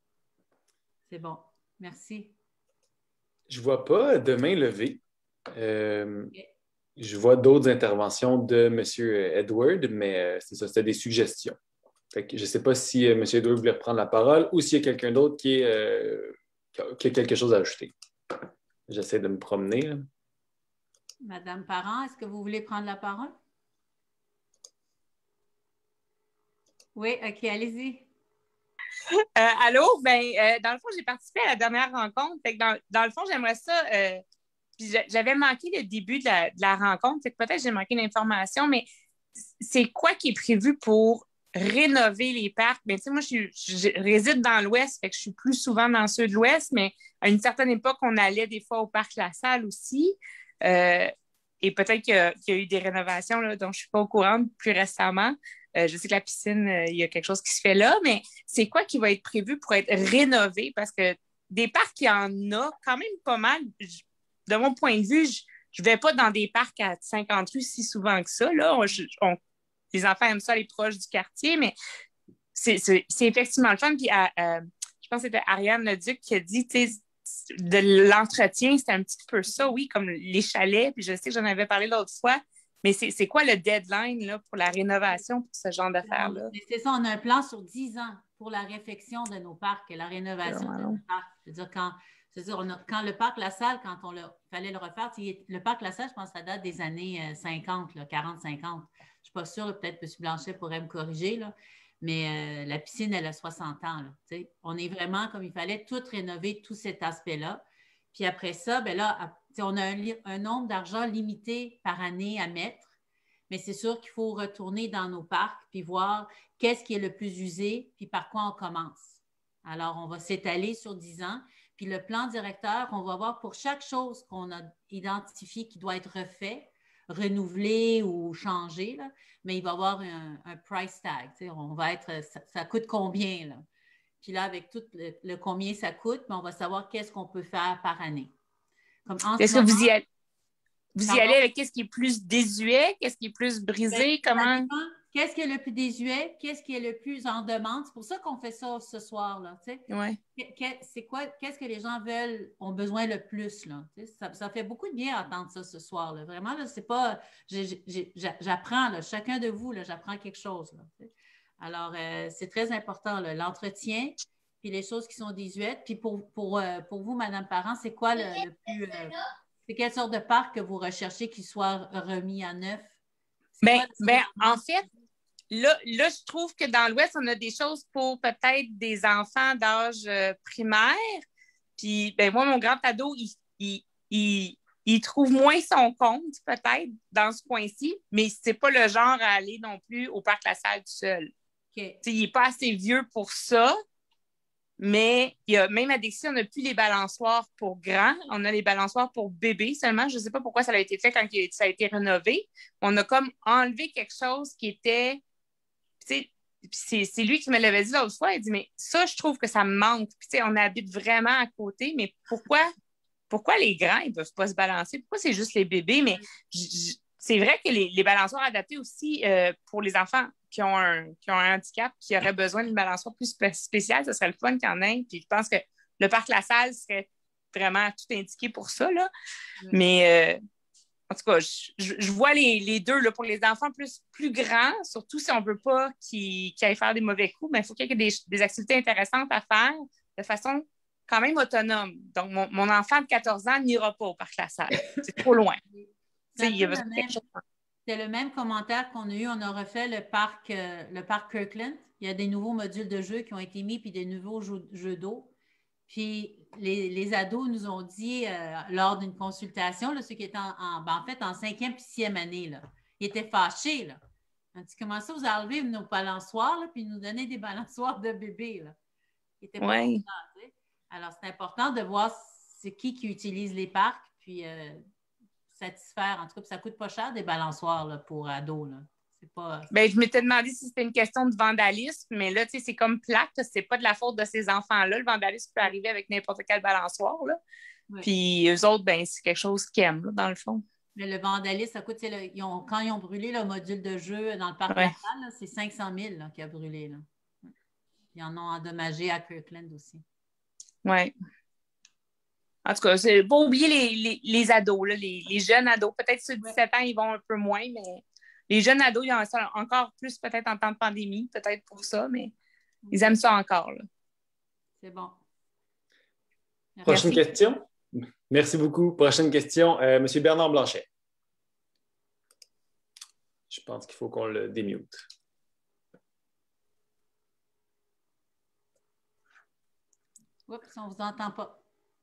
C'est bon. Merci. Je ne vois pas de main levée. Euh, okay. Je vois d'autres interventions de M. Edward, mais c'est ça, c'était des suggestions. Fait que je ne sais pas si euh, M. Edward voulait reprendre la parole ou s'il y a quelqu'un d'autre qui, euh, qui a quelque chose à ajouter. J'essaie de me promener. Là. Madame Parent, est-ce que vous voulez prendre la parole? Oui, OK, allez-y. Euh, allô? Ben, euh, dans le fond, j'ai participé à la dernière rencontre. Fait que dans, dans le fond, j'aimerais ça. Euh, puis j'avais manqué le début de la, de la rencontre. Fait que peut-être j'ai manqué d'informations, mais c'est quoi qui est prévu pour rénover les parcs? Ben, tu sais, moi, je, je réside dans l'Ouest, fait que je suis plus souvent dans ceux de l'Ouest, mais à une certaine époque, on allait des fois au parc La Salle aussi. Euh, et peut-être qu'il y, a, qu'il y a eu des rénovations là, dont je ne suis pas au courant plus récemment. Euh, je sais que la piscine, euh, il y a quelque chose qui se fait là, mais c'est quoi qui va être prévu pour être rénové? Parce que des parcs, il y en a quand même pas mal. Je, de mon point de vue, je ne vais pas dans des parcs à cinquante rues si souvent que ça. Là. On, on, les enfants aiment ça, les proches du quartier, mais c'est, c'est, c'est effectivement le fun. Puis, à, à, je pense que c'était Ariane Leduc qui a dit, tu sais, de l'entretien, c'est un petit peu ça, oui, comme les chalets. Puis je sais que j'en avais parlé l'autre fois. Mais c'est, c'est quoi le deadline là, pour la rénovation, pour ce genre d'affaires-là? C'est ça, on a un plan sur dix ans pour la réfection de nos parcs et la rénovation de nos parcs. C'est-à-dire, quand, c'est-à-dire on a, quand le parc La Salle, quand on le, fallait le refaire, le parc La Salle, je pense que ça date des années cinquante, quarante cinquante. Je ne suis pas sûre, là, peut-être M. Blanchet pourrait me corriger, là, mais euh, la piscine, elle a soixante ans. Là, on est vraiment, comme il fallait, tout rénover, tout cet aspect-là. Puis après ça, ben là, on a un, un nombre d'argent limité par année à mettre, mais c'est sûr qu'il faut retourner dans nos parcs puis voir qu'est-ce qui est le plus usé puis par quoi on commence. Alors, on va s'étaler sur dix ans. Puis le plan directeur, on va voir pour chaque chose qu'on a identifié qui doit être refait, renouveler ou changer, là, mais il va y avoir un, un price tag. On va être, ça, ça coûte combien? Là? Puis là, avec tout le, le combien ça coûte, on va savoir qu'est-ce qu'on peut faire par année. Est-ce que vous y allez, vous y allez avec qu'est-ce qui est plus désuet, qu'est-ce qui est plus brisé? Ben, comment? Qu'est-ce qui est le plus désuet? Qu'est-ce qui est le plus en demande? C'est pour ça qu'on fait ça ce soir. Là, ouais. C'est quoi? Qu'est-ce que les gens veulent, ont besoin le plus? Là, ça, ça fait beaucoup de bien d'entendre ça ce soir. Là. Vraiment, là, c'est pas. J'apprends, là, chacun de vous, j'apprends quelque chose. Là, alors, euh, c'est très important, l'entretien, puis les choses qui sont désuètes. Puis pour, pour, euh, pour vous, Madame Parent, c'est quoi le, le plus. Euh, c'est quelle sorte de parc que vous recherchez qui soit remis à neuf? Bien, ben, en fait, là, là, je trouve que dans l'Ouest, on a des choses pour peut-être des enfants d'âge euh, primaire. Puis, ben, moi, mon grand ado, il, il, il, il trouve moins son compte, peut-être, dans ce coin-ci, mais c'est pas le genre à aller non plus au parc La Salle tout seul. Okay. Il n'est pas assez vieux pour ça, mais il y a, même à Dixie, on n'a plus les balançoires pour grands, on a les balançoires pour bébés seulement. Je ne sais pas pourquoi ça a été fait quand ça a été rénové. On a comme enlevé quelque chose qui était... C'est, c'est lui qui me l'avait dit l'autre fois. Il dit, mais ça, je trouve que ça me manque. Puis, on habite vraiment à côté, mais pourquoi, pourquoi les grands, ils ne peuvent pas se balancer? Pourquoi c'est juste les bébés? Mais j- j- c'est vrai que les, les balançoires adaptés aussi euh, pour les enfants qui ont, un, qui ont un handicap, qui auraient besoin d'une balançoire plus spé- spéciale, ce serait le fun qu'il y en ait. Puis je pense que le parc La Salle serait vraiment tout indiqué pour ça. Là. Mm. Mais... Euh, En tout cas, je, je, je vois les, les deux là, pour les enfants plus, plus grands, surtout si on ne veut pas qu'ils, qu'ils aillent faire des mauvais coups, mais il faut qu'il y ait des, des activités intéressantes à faire de façon quand même autonome. Donc, mon, mon enfant de quatorze ans n'ira pas au parc La Salle. C'est trop loin. C'est, il y a le, même, c'est le même commentaire qu'on a eu. On a refait le parc, euh, le parc Kirkland. Il y a des nouveaux modules de jeux qui ont été mis, puis des nouveaux jeux, jeux d'eau. Puis les, les ados nous ont dit euh, lors d'une consultation, là, ceux qui étaient en, en, ben, en fait en cinquième puis sixième année, là, ils étaient fâchés. Là. On dit, comment ça, vous enlevez nos balançoires, là, puis nous donnez des balançoires de bébés. Là. Ils étaient pas ouais. contents, alors, c'est important de voir c'est qui qui utilise les parcs, puis euh, satisfaire. En tout cas, ça ne coûte pas cher des balançoires là, pour ados. Là. C'est pas... Ben, je m'étais demandé si c'était une question de vandalisme, mais là, tu sais, c'est comme plate, c'est pas de la faute de ces enfants-là. Le vandalisme peut arriver avec n'importe quel balançoire, là. Oui. Puis eux autres, ben, c'est quelque chose qu'ils aiment, là, dans le fond. Mais le vandalisme, ça coûte, le, ils ont, quand ils ont brûlé le module de jeu dans le parc ouais. National, c'est cinq cent mille là, qui a brûlé. Là. Ils en ont endommagé à Kirkland aussi. Oui. En tout cas, c'est pas oublier les, les, les ados, là, les, les jeunes ados. Peut-être ceux de dix-sept ans, ils vont un peu moins, mais les jeunes ados, ils ont ça encore plus peut-être en temps de pandémie, peut-être pour ça, mais ils aiment ça encore. Là. C'est bon. Merci. Prochaine question. Merci beaucoup. Prochaine question, euh, M. Bernard Blanchet. Je pense qu'il faut qu'on le démute. Oups, on ne vous entend pas.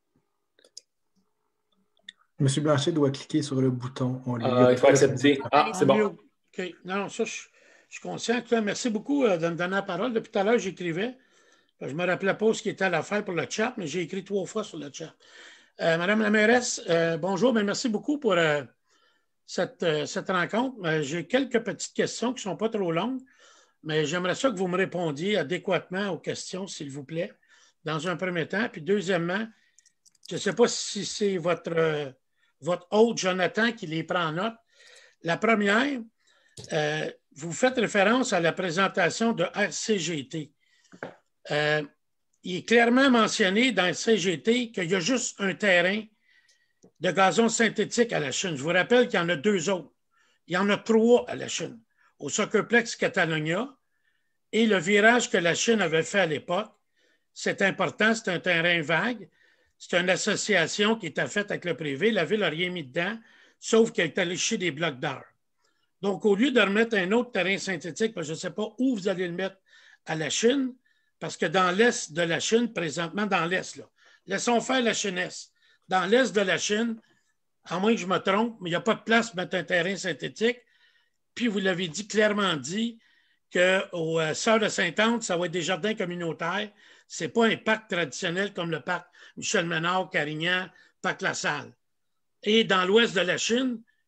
M. Blanchet doit cliquer sur le bouton. On ah, il faut accepter. Ah, c'est bon. OK. Non, ça, je, je suis conscient que là, merci beaucoup euh, de me donner la parole. Depuis tout à l'heure, j'écrivais. Je ne me rappelais pas ce qui était à l'affaire pour le chat, mais j'ai écrit trois fois sur le chat. Euh, Madame la mairesse, euh, bonjour. Bien, merci beaucoup pour euh, cette, euh, cette rencontre. Euh, j'ai quelques petites questions qui ne sont pas trop longues, mais j'aimerais ça que vous me répondiez adéquatement aux questions, s'il vous plaît, dans un premier temps. Puis deuxièmement, je ne sais pas si c'est votre, euh, votre hôte, Jonathan, qui les prend en note. La première, euh, vous faites référence à la présentation de R C G T. Euh, il est clairement mentionné dans le C G T qu'il y a juste un terrain de gazon synthétique à la Chine. Je vous rappelle qu'il y en a deux autres. Il y en a trois à la Chine. Au Soccerplex Catalonia et le virage que la Chine avait fait à l'époque. C'est important, c'est un terrain vague. C'est une association qui était faite avec le privé. La ville n'a rien mis dedans, sauf qu'elle est allée chier des blocs d'heures. Donc, au lieu de remettre un autre terrain synthétique, parce que je ne sais pas où vous allez le mettre à la Chine, parce que dans l'est de la Chine, présentement, dans l'est, là, laissons faire la Chine-Est. Dans l'est de la Chine, à moins que je me trompe, mais il n'y a pas de place pour mettre un terrain synthétique. Puis, vous l'avez dit clairement dit qu'au euh, Sœurs de Sainte-Anne, ça va être des jardins communautaires. Ce n'est pas un parc traditionnel comme le parc Michel-Ménard, Carignan, parc La Salle. Et dans l'ouest de la Chine,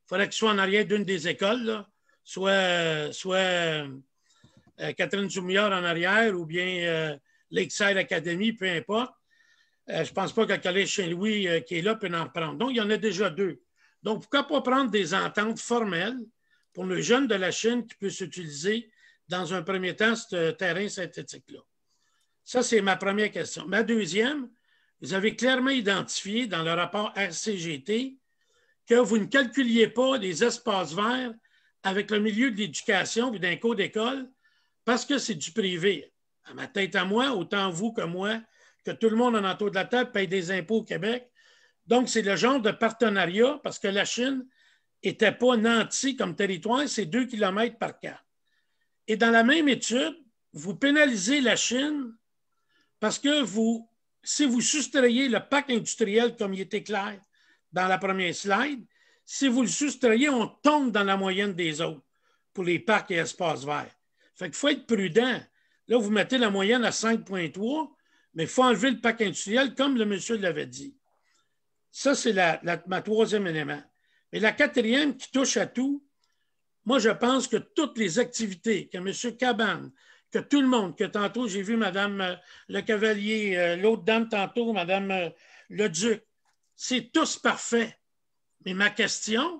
faudrait qu'il soit en arrière d'une des écoles, là. soit, soit euh, Catherine Soumillard en arrière ou bien euh, Lakeside Academy, peu importe. Euh, je ne pense pas que le Collège Saint-Louis euh, qui est là peut en prendre. Donc, il y en a déjà deux. Donc, pourquoi pas prendre des ententes formelles pour le jeune de la Chine qui peut s'utiliser dans un premier temps ce terrain synthétique-là? Ça, c'est ma première question. Ma deuxième, vous avez clairement identifié dans le rapport R C G T que vous ne calculiez pas les espaces verts avec le milieu de l'éducation et d'un cours d'école parce que c'est du privé. À ma tête à moi, autant vous que moi, que tout le monde en entour de la table paye des impôts au Québec. Donc, c'est le genre de partenariat parce que la Chine n'était pas nantie comme territoire, c'est deux kilomètres par quatre. Et dans la même étude, vous pénalisez la Chine parce que vous, si vous soustrayez le parc industriel comme il était clair dans la première slide, si vous le soustrayez, on tombe dans la moyenne des autres pour les parcs et espaces verts. Fait qu'il faut être prudent. Là, vous mettez la moyenne à cinq virgule trois, mais il faut enlever le parc industriel comme le monsieur l'avait dit. Ça, c'est la, la, ma troisième élément. Et la quatrième qui touche à tout, moi, je pense que toutes les activités que M. Cabane, que tout le monde, que tantôt, j'ai vu Mme euh, Le Cavalier, euh, l'autre dame tantôt, Mme euh, Le Duc, c'est tous parfait. Mais ma question,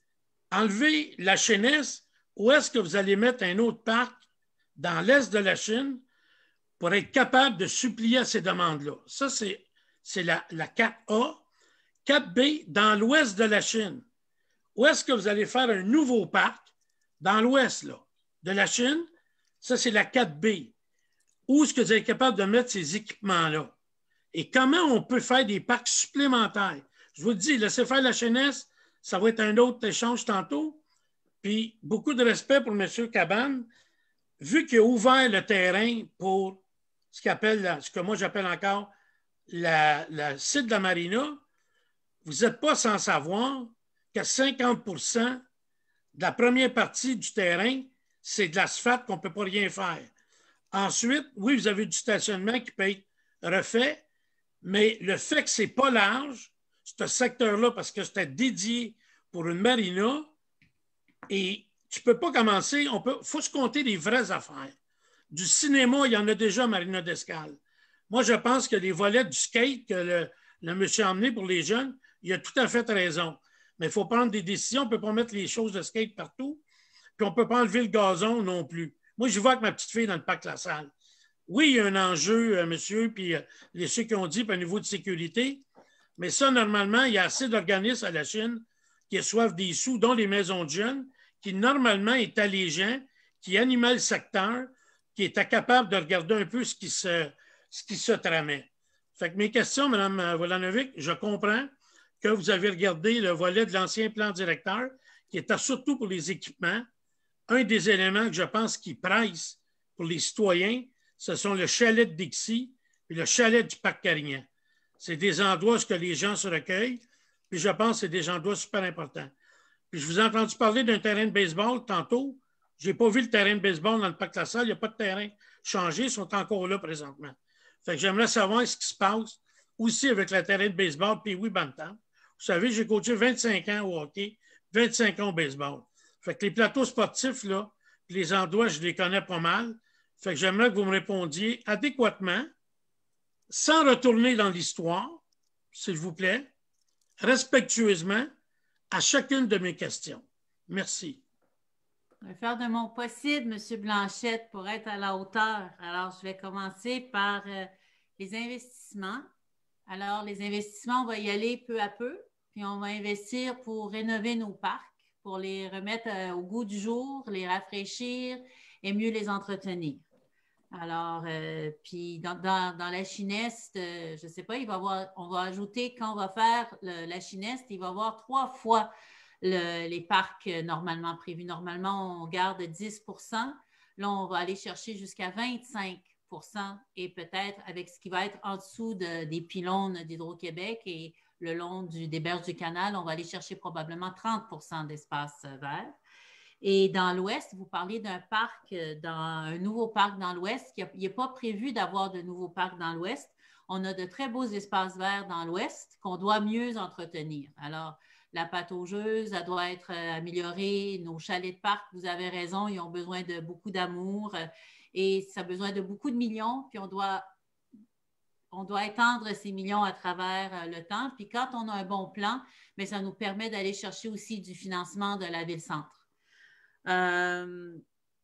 enlevez la Chinesse, où est-ce que vous allez mettre un autre parc dans l'est de la Chine pour être capable de supplier à ces demandes-là? Ça, c'est, c'est la, la quatre A. quatre B, dans l'ouest de la Chine. Où est-ce que vous allez faire un nouveau parc dans l'ouest là, de la Chine? Ça, c'est la quatre B. Où est-ce que vous êtes capable de mettre ces équipements-là? Et comment on peut faire des parcs supplémentaires? Je vous le dis, laissez faire la Chinesse, ça va être un autre échange tantôt. Puis, beaucoup de respect pour M. Cabane. Vu qu'il a ouvert le terrain pour ce, qu'appelle, ce que moi j'appelle encore le site de la marina, vous n'êtes pas sans savoir que cinquante pour cent de la première partie du terrain, c'est de l'asphalte qu'on ne peut pas rien faire. Ensuite, oui, vous avez du stationnement qui peut être refait, mais le fait que ce n'est pas large, ce secteur-là, parce que c'était dédié pour une marina, et tu ne peux pas commencer, il faut se compter des vraies affaires. Du cinéma, il y en a déjà à Marina d'Escale. Moi, je pense que les volets du skate que le, le monsieur a emmené pour les jeunes, il a tout à fait raison. Mais il faut prendre des décisions. On ne peut pas mettre les choses de skate partout. Puis on ne peut pas enlever le gazon non plus. Moi, je vois avec ma petite fille dans le parc La Salle. Oui, il y a un enjeu, euh, monsieur, puis euh, les ceux qui ont dit, puis au niveau de sécurité. Mais ça, normalement, il y a assez d'organismes à la Chine qui reçoivent des sous, dont les maisons de jeunes, qui normalement est allégeant, qui animait le secteur, qui était capable de regarder un peu ce qui se, ce qui se tramait. Fait que mes questions, Mme Volanovic, je comprends que vous avez regardé le volet de l'ancien plan directeur, qui était surtout pour les équipements. Un des éléments que je pense qui presse pour les citoyens, ce sont le chalet de Dixie et le chalet du Parc Carignan. C'est des endroits où les gens se recueillent, puis je pense que c'est des endroits super importants. Puis je vous ai entendu parler d'un terrain de baseball tantôt. Je n'ai pas vu le terrain de baseball dans le Parc La Salle. Il n'y a pas de terrain changé. Ils sont encore là présentement. Fait que j'aimerais savoir ce qui se passe aussi avec le terrain de baseball. Puis oui, Bantam. Vous savez, j'ai coaché vingt-cinq ans au hockey, vingt-cinq ans au baseball. Fait que les plateaux sportifs, là, puis les endroits, je les connais pas mal. Fait que j'aimerais que vous me répondiez adéquatement, sans retourner dans l'histoire, s'il vous plaît, respectueusement, à chacune de mes questions. Merci. Je vais faire de mon possible, M. Blanchette, pour être à la hauteur. Alors, je vais commencer par euh, les investissements. Alors, les investissements, on va y aller peu à peu, puis on va investir pour rénover nos parcs, pour les remettre euh, au goût du jour, les rafraîchir et mieux les entretenir. Alors, euh, puis dans, dans, dans la chineste, euh, je ne sais pas, il va avoir, on va ajouter, quand on va faire le, la chineste, il va y avoir trois fois le, les parcs normalement prévus. Normalement, on garde dix pour cent. Là, on va aller chercher jusqu'à vingt-cinq pour cent et peut-être avec ce qui va être en dessous de, des pylônes d'Hydro-Québec et le long du, des berges du canal, on va aller chercher probablement trente pour cent d'espace vert. Et dans l'Ouest, vous parliez d'un parc, dans un nouveau parc dans l'Ouest. Il n'est pas prévu d'avoir de nouveaux parcs dans l'Ouest. On a de très beaux espaces verts dans l'Ouest qu'on doit mieux entretenir. Alors, la pataugeuse, elle doit être améliorée. Nos chalets de parc, vous avez raison, ils ont besoin de beaucoup d'amour et ça a besoin de beaucoup de millions. Puis on doit, on doit étendre ces millions à travers le temps. Puis quand on a un bon plan, bien, ça nous permet d'aller chercher aussi du financement de la ville-centre. Euh,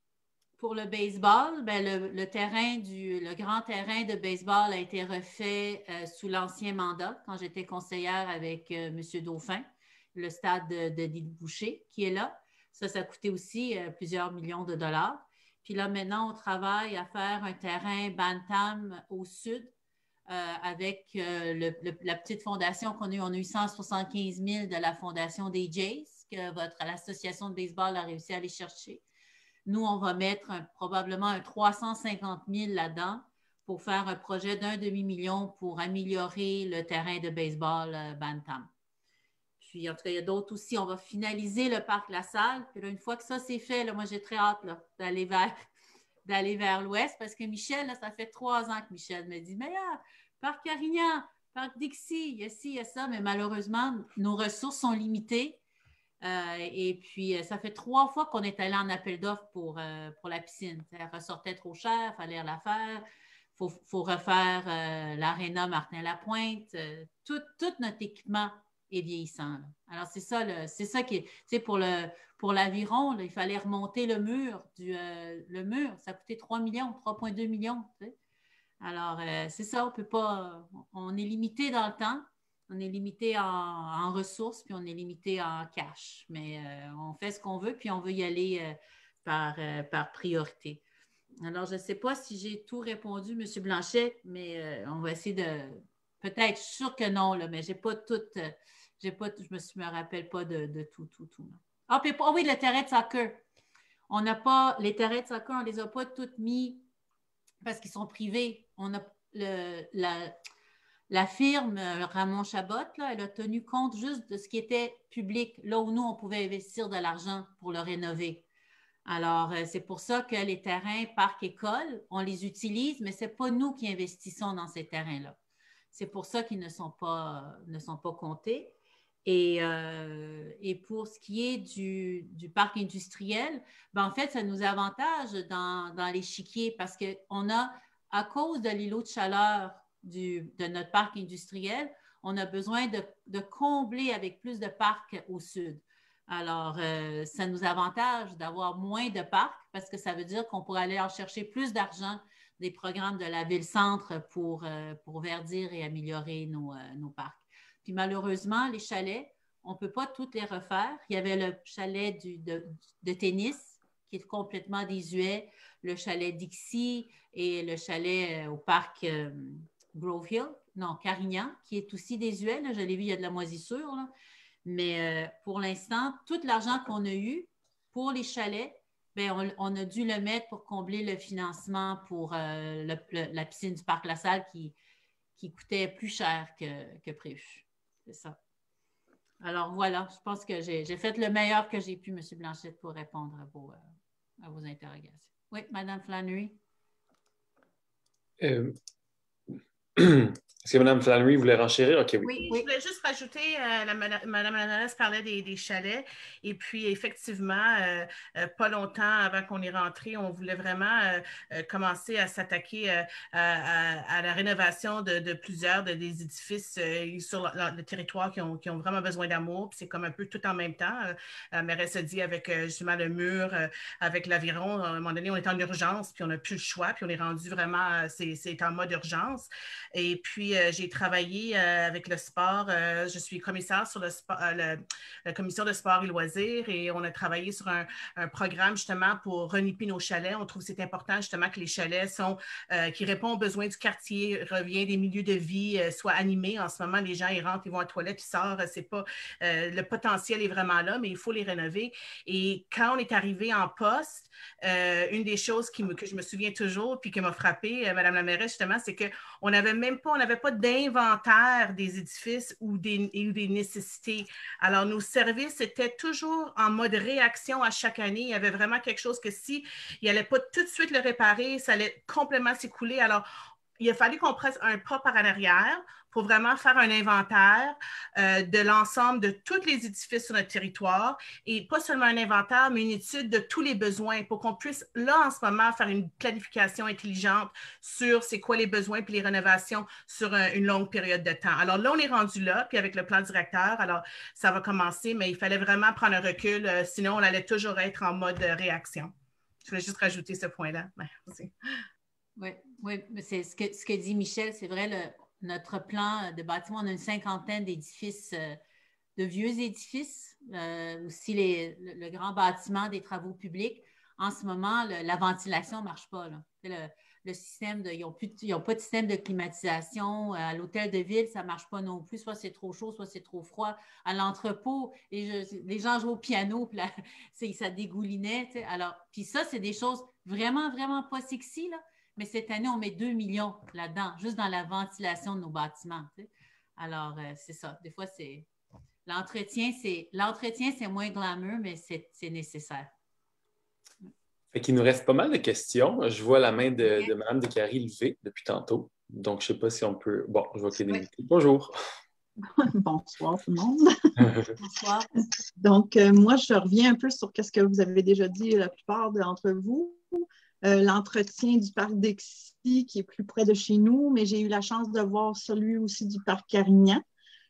pour le baseball, bien, le, le, terrain du, le grand terrain de baseball a été refait euh, sous l'ancien mandat quand j'étais conseillère avec euh, M. Dauphin, le stade de, de Lille Boucher qui est là. Ça, ça a coûté aussi euh, plusieurs millions de dollars. Puis là, maintenant, on travaille à faire un terrain Bantam au sud euh, avec euh, le, le, la petite fondation qu'on a eu. On a eu cent soixante-quinze mille de la fondation des Jays que votre, l'association de baseball a réussi à aller chercher. Nous, on va mettre un, probablement un trois cent cinquante mille là-dedans pour faire un projet d'un demi-million pour améliorer le terrain de baseball euh, Bantam. Puis, en tout cas, il y a d'autres aussi. On va finaliser le parc La Salle. Puis là, une fois que ça, c'est fait, là, moi, j'ai très hâte là, d'aller vers, d'aller vers l'ouest parce que Michel, là, ça fait trois ans que Michel me dit « Mais là, parc Carignan, parc Dixie, il y a ci, il y a ça. » Mais malheureusement, nos ressources sont limitées. Euh, et puis, ça fait trois fois qu'on est allé en appel d'offres pour, euh, pour la piscine. Elle ressortait trop cher, il fallait la faire. Il faut, faut refaire euh, l'aréna Martin-Lapointe. Euh, tout, tout notre équipement est vieillissant. Là. Alors, c'est ça, le, c'est ça qui est, tu sais, pour, le, pour l'aviron, là, il fallait remonter le mur. Du, euh, le mur, ça a coûté trois millions, trois virgule deux millions. Tu sais. Alors, euh, c'est ça, on peut pas, on est limité dans le temps. On est limité en, en ressources, puis on est limité en cash. Mais euh, on fait ce qu'on veut, puis on veut y aller euh, par, euh, par priorité. Alors, je ne sais pas si j'ai tout répondu, M. Blanchet, mais euh, on va essayer de... Peut-être, je suis sûre que non, là, mais j'ai pas tout... Euh, j'ai pas, je me, me rappelle pas de, de tout, tout, tout. Ah, puis, oh oui, le terrain de soccer. On n'a pas... Les terrains de soccer, on ne les a pas toutes mis parce qu'ils sont privés. On a le... La, La firme Ramon Chabot, là, elle a tenu compte juste de ce qui était public, là où nous, on pouvait investir de l'argent pour le rénover. Alors, c'est pour ça que les terrains parc-école, on les utilise, mais ce n'est pas nous qui investissons dans ces terrains-là. C'est pour ça qu'ils ne sont pas, ne sont pas comptés. Et, euh, et pour ce qui est du, du parc industriel, ben, en fait, ça nous avantage dans, dans l'échiquier parce qu'on a, à cause de l'îlot de chaleur, Du, de notre parc industriel, on a besoin de, de combler avec plus de parcs au sud. Alors, euh, ça nous avantage d'avoir moins de parcs parce que ça veut dire qu'on pourrait aller en chercher plus d'argent des programmes de la ville-centre pour, euh, pour verdir et améliorer nos, euh, nos parcs. Puis malheureusement, les chalets, on ne peut pas tous les refaire. Il y avait le chalet du, de, de tennis qui est complètement désuet, le chalet Dixie et le chalet euh, au parc... Euh, Grove Hill, non, Carignan, qui est aussi désuet. Là, je l'ai vu, il y a de la moisissure. Là. Mais euh, pour l'instant, tout l'argent qu'on a eu pour les chalets, bien, on, on a dû le mettre pour combler le financement pour euh, le, le, la piscine du Parc La Salle qui, qui coûtait plus cher que, que prévu. C'est ça. Alors voilà, je pense que j'ai, j'ai fait le meilleur que j'ai pu, M. Blanchette, pour répondre à vos, euh, à vos interrogations. Oui, Mme Flannery. Euh... Est-ce que Mme Flannery voulait renchérir? OK, oui. Oui, oui. Je voulais juste rajouter, euh, la, Mme Ananas parlait des, des chalets, et puis effectivement, euh, euh, pas longtemps avant qu'on est rentré, on voulait vraiment euh, euh, commencer à s'attaquer euh, à, à, à la rénovation de, de plusieurs de, des édifices euh, sur le, le territoire qui ont, qui ont vraiment besoin d'amour, puis c'est comme un peu tout en même temps. Euh, la mairesse a dit avec euh, justement le mur, euh, avec l'aviron, à un moment donné, on est en urgence, puis on n'a plus le choix, puis on est rendu vraiment, euh, c'est, c'est en mode urgence. Et puis, euh, j'ai travaillé euh, avec le sport. Euh, je suis commissaire sur le sport, euh, le, la commission de sport et loisirs et on a travaillé sur un, un programme justement pour reniper nos chalets. On trouve que c'est important justement que les chalets sont, euh, qui répondent aux besoins du quartier, revient des milieux de vie, euh, soient animés. En ce moment, les gens, ils rentrent, ils vont à la toilette, ils sortent. C'est pas, euh, le potentiel est vraiment là, mais il faut les rénover. Et quand on est arrivé en poste, euh, une des choses qui me, que je me souviens toujours puis qui m'a frappée, euh, Mme la mairesse, justement, c'est qu'on n'avait même pas, on n'avait pas d'inventaire des édifices ou des, ou des nécessités. Alors, nos services étaient toujours en mode réaction à chaque année. Il y avait vraiment quelque chose que si il n'allait pas tout de suite le réparer, ça allait complètement s'écouler. Alors, il a fallu qu'on prenne un pas par en arrière pour vraiment faire un inventaire euh, de l'ensemble de tous les édifices sur notre territoire et pas seulement un inventaire, mais une étude de tous les besoins pour qu'on puisse, là, en ce moment, faire une planification intelligente sur c'est quoi les besoins puis les rénovations sur un, une longue période de temps. Alors là, on est rendu là, puis avec le plan directeur, alors ça va commencer, mais il fallait vraiment prendre un recul, euh, sinon on allait toujours être en mode euh, réaction. Je voulais juste rajouter ce point-là. Merci. Oui, oui, c'est ce que, ce que dit Michel, c'est vrai, le, notre plan de bâtiment, on a une cinquantaine d'édifices, euh, de vieux édifices, euh, aussi les, le, le grand bâtiment des travaux publics. En ce moment, le, la ventilation ne marche pas, là. Le, le système de, ils n'ont pas de système de climatisation. À l'hôtel de ville, ça ne marche pas non plus. Soit c'est trop chaud, soit c'est trop froid. À l'entrepôt, les, les gens jouent au piano, puis là, ça dégoulinait. T'sais. Alors, puis ça, c'est des choses vraiment, vraiment pas sexy, là. Mais cette année, on met deux millions là-dedans, juste dans la ventilation de nos bâtiments. T'sais. Alors, euh, c'est ça. Des fois, c'est l'entretien, c'est l'entretien, c'est moins glamour, mais c'est nécessaire. Fait qu'il nous reste pas mal de questions. Je vois la main de, de Mme Descaries levée depuis tantôt. Donc, je ne sais pas si on peut... Bon, je vois qu'il y a des invités. Bonjour. Bonsoir tout le monde. Bonsoir. Donc, euh, moi, je reviens un peu sur ce que vous avez déjà dit la plupart d'entre vous. Euh, l'entretien du parc d'Exy qui est plus près de chez nous, mais j'ai eu la chance de voir celui aussi du parc Carignan.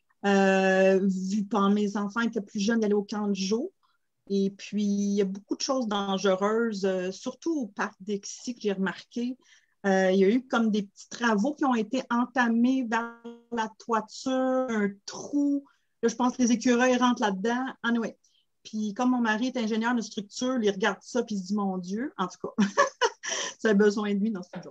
Euh, vu que mes enfants étaient plus jeunes, d'aller au camp de jour. Et puis, il y a beaucoup de choses dangereuses, euh, surtout au parc d'Exy que j'ai remarqué. Euh, il y a eu comme des petits travaux qui ont été entamés vers la toiture, un trou. Là, je pense que les écureuils rentrent là-dedans. Anyway. Puis, comme mon mari est ingénieur de structure, il regarde ça puis il se dit, mon Dieu, en tout cas, ça a besoin de lui dans ce jour.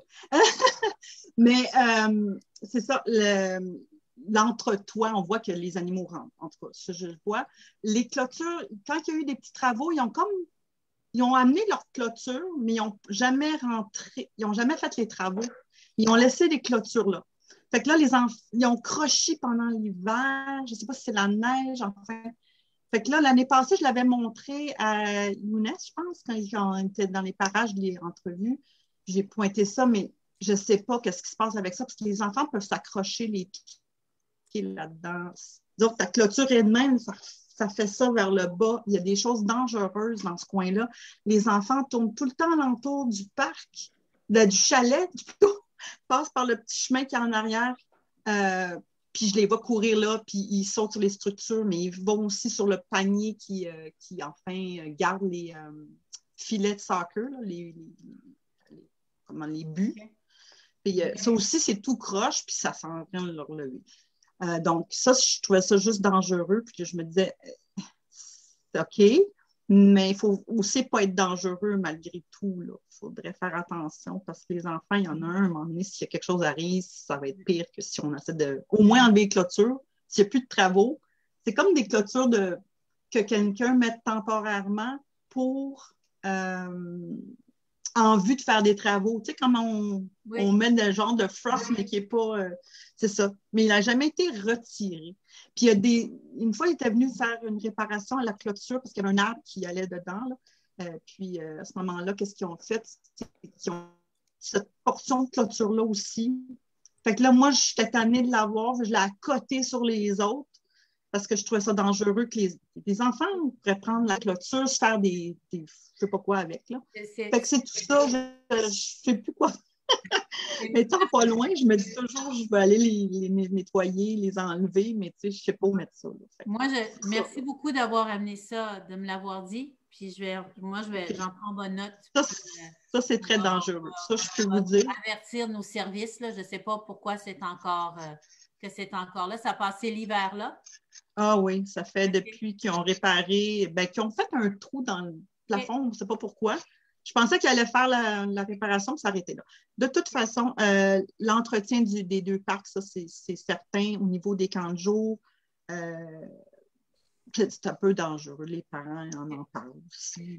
Mais euh, c'est ça, le... l'entretoit, on voit que les animaux rentrent. En tout cas, ça, je le vois. Les clôtures, quand il y a eu des petits travaux, ils ont comme, ils ont amené leur clôture, mais ils n'ont jamais rentré, ils n'ont jamais fait les travaux. Ils ont laissé les clôtures là. Fait que là, les enfants, ils ont croché pendant l'hiver. Je ne sais pas si c'est la neige, enfin. Fait que là, l'année passée, je l'avais montré à Younes, je pense, quand on était dans les parages, les entrevues. J'ai pointé ça, mais je ne sais pas qu'est-ce qui se passe avec ça, parce que les enfants peuvent s'accrocher les pieds là-dedans. Donc, ta clôture elle-même, ça, ça fait ça vers le bas. Il y a des choses dangereuses dans ce coin-là. Les enfants tournent tout le temps alentour du parc, de, du chalet, plutôt, passent par le petit chemin qui est en arrière, euh, puis je les vois courir là, puis ils sautent sur les structures, mais ils vont aussi sur le panier qui, euh, qui enfin, euh, garde les euh, filets de soccer, là, les, les, les, comment, les buts. Puis, euh, ça aussi, c'est tout croche, puis ça s'en vient de le relever. Euh, donc, ça, je trouvais ça juste dangereux, puis je me disais, euh, c'est OK, mais il ne faut aussi pas être dangereux malgré tout. Il faudrait faire attention parce que les enfants, il y en a un, à un moment donné, s'il y a quelque chose arrive, ça va être pire que si on essaie de au moins enlever les clôtures. S'il n'y a plus de travaux, c'est comme des clôtures de, que quelqu'un mette temporairement pour... Euh, en vue de faire des travaux. Tu sais, comment on, oui. on met le genre de frost, mais qui n'est pas... Euh, c'est ça. Mais il n'a jamais été retiré. Puis, il y a des... Une fois, il était venu faire une réparation à la clôture parce qu'il y avait un arbre qui allait dedans. Là. Euh, puis, euh, à ce moment-là, qu'est-ce qu'ils ont fait? Ils ont cette portion de clôture-là aussi. Fait que là, moi, j'étais tannée de l'avoir. Je l'ai accoté sur les autres parce que je trouvais ça dangereux que les, les enfants pourraient prendre la clôture, se faire des... des je ne sais pas quoi avec, là. Fait que c'est tout ça, je ne sais plus quoi. Mais étant pas loin, je me dis toujours, je vais aller les, les nettoyer, les enlever, mais tu sais, je ne sais pas où mettre ça. Là. Moi, je, merci beaucoup d'avoir amené ça, de me l'avoir dit, puis je vais, moi, je vais, j'en prends bonne note. Ça, ça c'est très dangereux. Ça, je peux vous dire. Avertir nos services, là, je ne sais pas pourquoi c'est encore... Euh, que c'est encore là. Ça a passé l'hiver là? Ah oui, ça fait okay. Depuis qu'ils ont réparé, ben, qu'ils ont fait un trou dans le plafond, okay. On ne sait pas pourquoi. Je pensais qu'ils allaient faire la, la réparation et s'arrêter là. De toute façon, euh, l'entretien des deux parcs, ça, c'est certain. Au niveau des camps de jour, euh, c'est un peu dangereux. Les parents en en parlent aussi.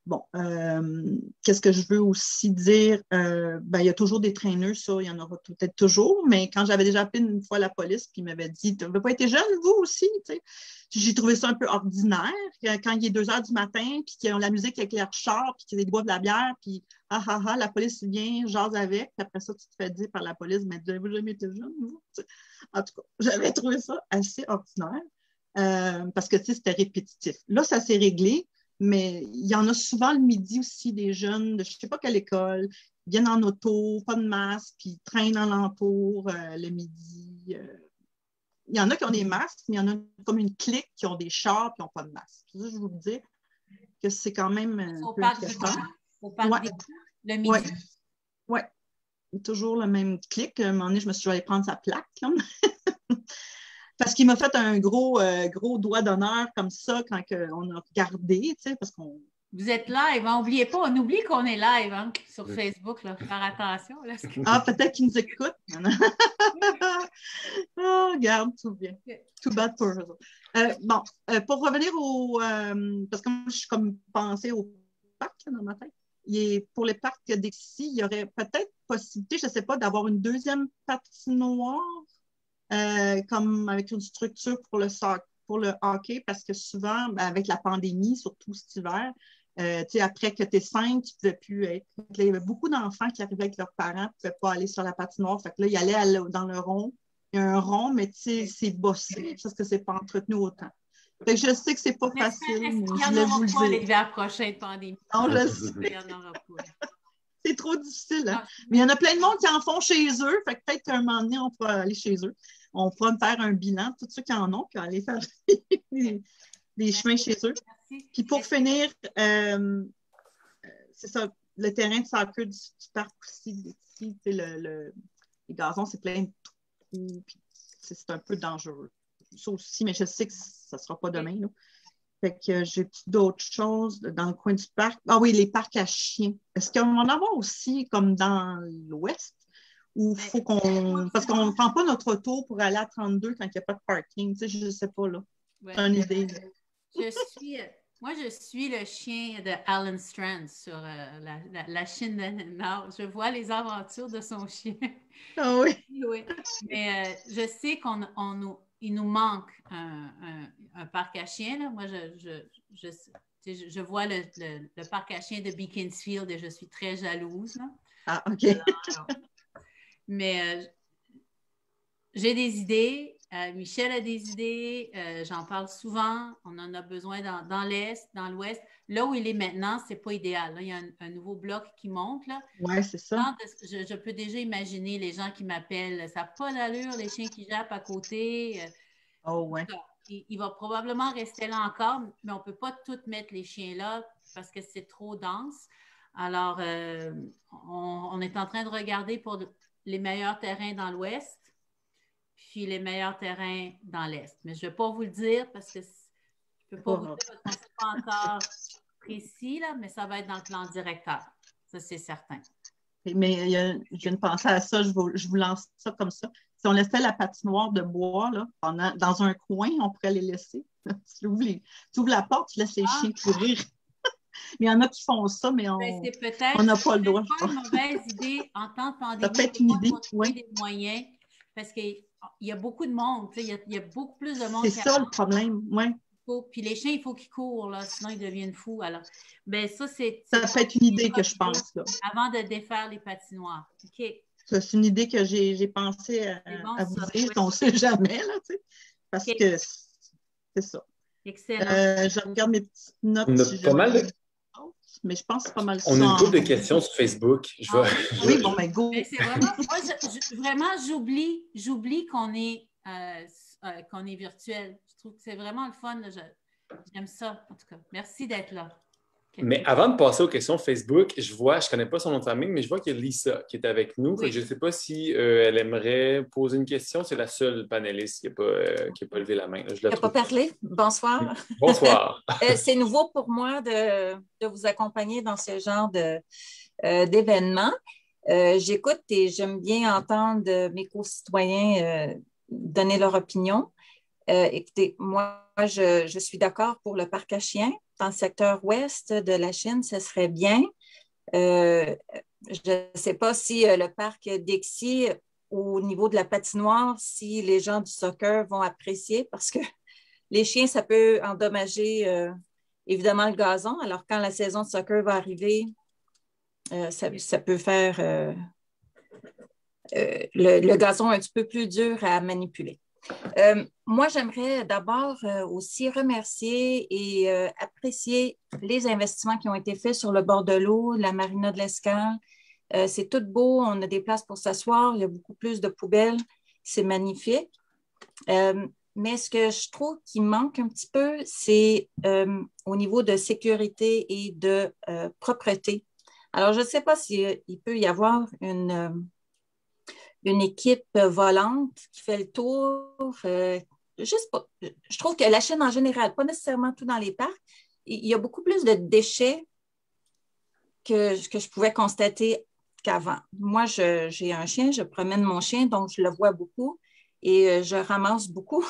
bon, euh, qu'est-ce que je veux aussi dire? Euh, ben, il y a toujours des traîneurs, ça, il y en aura peut-être toujours, mais quand j'avais déjà appelé une fois la police, puis ils m'avaient dit, tu n'avez pas été jeune, vous aussi? Tu sais? J'ai trouvé ça un peu ordinaire, quand il est deux heures du matin, puis qu'ils ont la musique avec leur char, puis qu'ils boivent de la bière, puis ah ah ah, la police vient, jase avec, puis après ça, tu te fais dire par la police, mais avez-vous jamais été jeune, vous? En tout cas, j'avais trouvé ça assez ordinaire, euh, parce que, tu sais, c'était répétitif. Là, ça s'est réglé, mais il y en a souvent le midi aussi, des jeunes de je ne sais pas quelle école, viennent en auto, pas de masque, puis traînent alentour euh, le midi. Euh, Il y en a qui ont des masques, mais il y en a comme une clique qui ont des chars et qui n'ont pas de masque. Ça, je vous le dis que c'est quand même un Au peu parc du inquiétant. Au parc Ouais. des le midi. Oui. Ouais. Toujours le même clic. À un moment donné, je me suis dit, je vais aller prendre sa plaque. Comme. Parce qu'il m'a fait un gros, euh, gros doigt d'honneur comme ça quand que on a regardé, tu sais, parce qu'on. Vous êtes live, hein? N'oubliez pas, on oublie qu'on est live hein, sur Facebook. Là. Faire attention. Là, que... Ah, peut-être qu'ils nous écoutent. Ah, regarde, tout bien. Tout bad pour eux. Euh, bon, euh, pour revenir au... Euh, parce que moi, je suis comme pensée au parc là, dans ma tête. Il est, pour les parcs d'ici, il y aurait peut-être possibilité, je ne sais pas, d'avoir une deuxième patinoire euh, comme avec une structure pour le, pour le hockey, parce que souvent, ben, avec la pandémie, surtout cet hiver, Euh, après que tu es cinq, tu ne pouvais plus être. Il y avait beaucoup d'enfants qui arrivaient avec leurs parents, ne pouvaient pas aller sur la patinoire. Fait que là, ils allaient dans le rond. Il y a un rond, mais c'est bossé parce que ce n'est pas entretenu autant. Fait que je sais que ce n'est pas mais facile. Mais il y en aura pas l'hiver prochain de pandémie. Non, je sais. Il n'y en aura pas. C'est trop difficile. Hein? Mais il y en a plein de monde qui en font chez eux. Fait que peut-être qu'à un moment donné, on pourra aller chez eux. On pourra me faire un bilan de tous ceux qui en ont, puis aller faire des chemins chez eux. Puis pour finir, euh, c'est ça, le terrain de soccer du, du parc aussi, ici, le, le, les gazons, c'est plein de trous, puis c'est un peu dangereux. Ça aussi, mais je sais que ça ne sera pas demain. Là. Fait que j'ai d'autres choses dans le coin du parc. Ah oui, les parcs à chiens. Est-ce qu'on va en avoir aussi comme dans l'ouest? Ou faut qu'on. Parce qu'on ne prend pas notre auto pour aller à trente-deux quand il n'y a pas de parking. Tu sais, je ne sais pas, là. Ouais. C'est une idée. Là. Je suis, moi, je suis le chien de Alan Strand sur euh, la, la, la Chine de Nord. Je vois les aventures de son chien. Ah oui? Oui. Mais euh, je sais qu'on on nous, il nous manque un, un, un parc à chiens. Là. Moi, je, je, je, je vois le, le, le parc à chiens de Beaconsfield et je suis très jalouse. Là. Ah, OK. Alors, alors, mais euh, j'ai des idées. Euh, Michel a des idées, euh, j'en parle souvent, on en a besoin dans, dans l'Est, dans l'Ouest. Là où il est maintenant, ce n'est pas idéal. Là, il y a un, un nouveau bloc qui monte. Oui, c'est ça. Je, je peux déjà imaginer les gens qui m'appellent. Ça n'a pas d'allure, les chiens qui jappent à côté. Oh, ouais. Il, il va probablement rester là encore, mais on ne peut pas tout mettre les chiens là parce que c'est trop dense. Alors, euh, on, on est en train de regarder pour les meilleurs terrains dans l'Ouest. Puis les meilleurs terrains dans l'Est. Mais je ne vais pas vous le dire parce que je ne peux pas oh. vous le dire parce qu'on n'est pas encore précis, là, mais ça va être dans le plan directeur. Ça, c'est certain. Mais il y a, je viens de penser à ça, je vous, je vous lance ça comme ça. Si on laissait la patinoire de bois là, pendant, dans un coin, on pourrait les laisser. Tu ouvres, les, tu ouvres la porte, tu laisses les ah. chiens courir. Mais il y en a qui font ça, mais on n'a pas le droit. C'est pas une mauvaise idée en temps de pandémie. Ça peut être une idée, oui. Des moyens parce que il y a beaucoup de monde, il y, a, il y a beaucoup plus de monde. C'est ça le problème, oui. Puis les chiens, il faut qu'ils courent, là, sinon ils deviennent fous. Alors, ben ça, c'est. Ça peut être une idée que je pense. Là. Avant de défaire les patinoires. OK. C'est une idée que j'ai pensé à, bon, à vous ça, dire, on ne sait jamais, là, tu sais, parce okay. que c'est ça. Excellent. Euh, je regarde mes petites notes. On a si pas mal de... Mais je pense que c'est pas mal On a une couple de questions sur Facebook. Je ah, vais... Oui, bon, mais go. Mais c'est vraiment, moi, je, je, vraiment, j'oublie, j'oublie qu'on est, euh, euh, qu'on est virtuel. Je trouve que c'est vraiment le fun. J'aime ça, en tout cas. Merci d'être là. Okay. Mais avant de passer aux questions Facebook, je vois, je ne connais pas son nom de famille, mais je vois qu'il y a Lisa qui est avec nous. Oui. Je ne sais pas si euh, elle aimerait poser une question. C'est la seule panéliste qui n'a pas, euh, pas levé la main. Là, qui n'a pas parlé. Bonsoir. Bonsoir. C'est nouveau pour moi de, de vous accompagner dans ce genre de, euh, d'événement. Euh, J'écoute et j'aime bien entendre mes concitoyens euh, donner leur opinion. Euh, écoutez, moi, je, je suis d'accord pour le parc à chiens. dans le secteur ouest de la Chine, ce serait bien. Euh, je ne sais pas si euh, le parc Dixie, au niveau de la patinoire, si les gens du soccer vont apprécier, parce que les chiens, ça peut endommager euh, évidemment le gazon. Alors, quand la saison de soccer va arriver, euh, ça, ça peut faire euh, euh, le, le gazon un petit peu plus dur à manipuler. Euh, moi, j'aimerais d'abord euh, aussi remercier et euh, apprécier les investissements qui ont été faits sur le bord de l'eau, la marina de l'Escale. Euh, c'est tout beau, on a des places pour s'asseoir, il y a beaucoup plus de poubelles, c'est magnifique. Euh, mais ce que je trouve qui manque un petit peu, c'est euh, au niveau de sécurité et de euh, propreté. Alors, je ne sais pas s'il peut y avoir une... Euh, une équipe volante qui fait le tour. Euh, juste pas, je trouve que la Chine en général, pas nécessairement tout dans les parcs, il y a beaucoup plus de déchets que, que je pouvais constater qu'avant. Moi, je, j'ai un chien, je promène mon chien, donc je le vois beaucoup et euh, je ramasse beaucoup.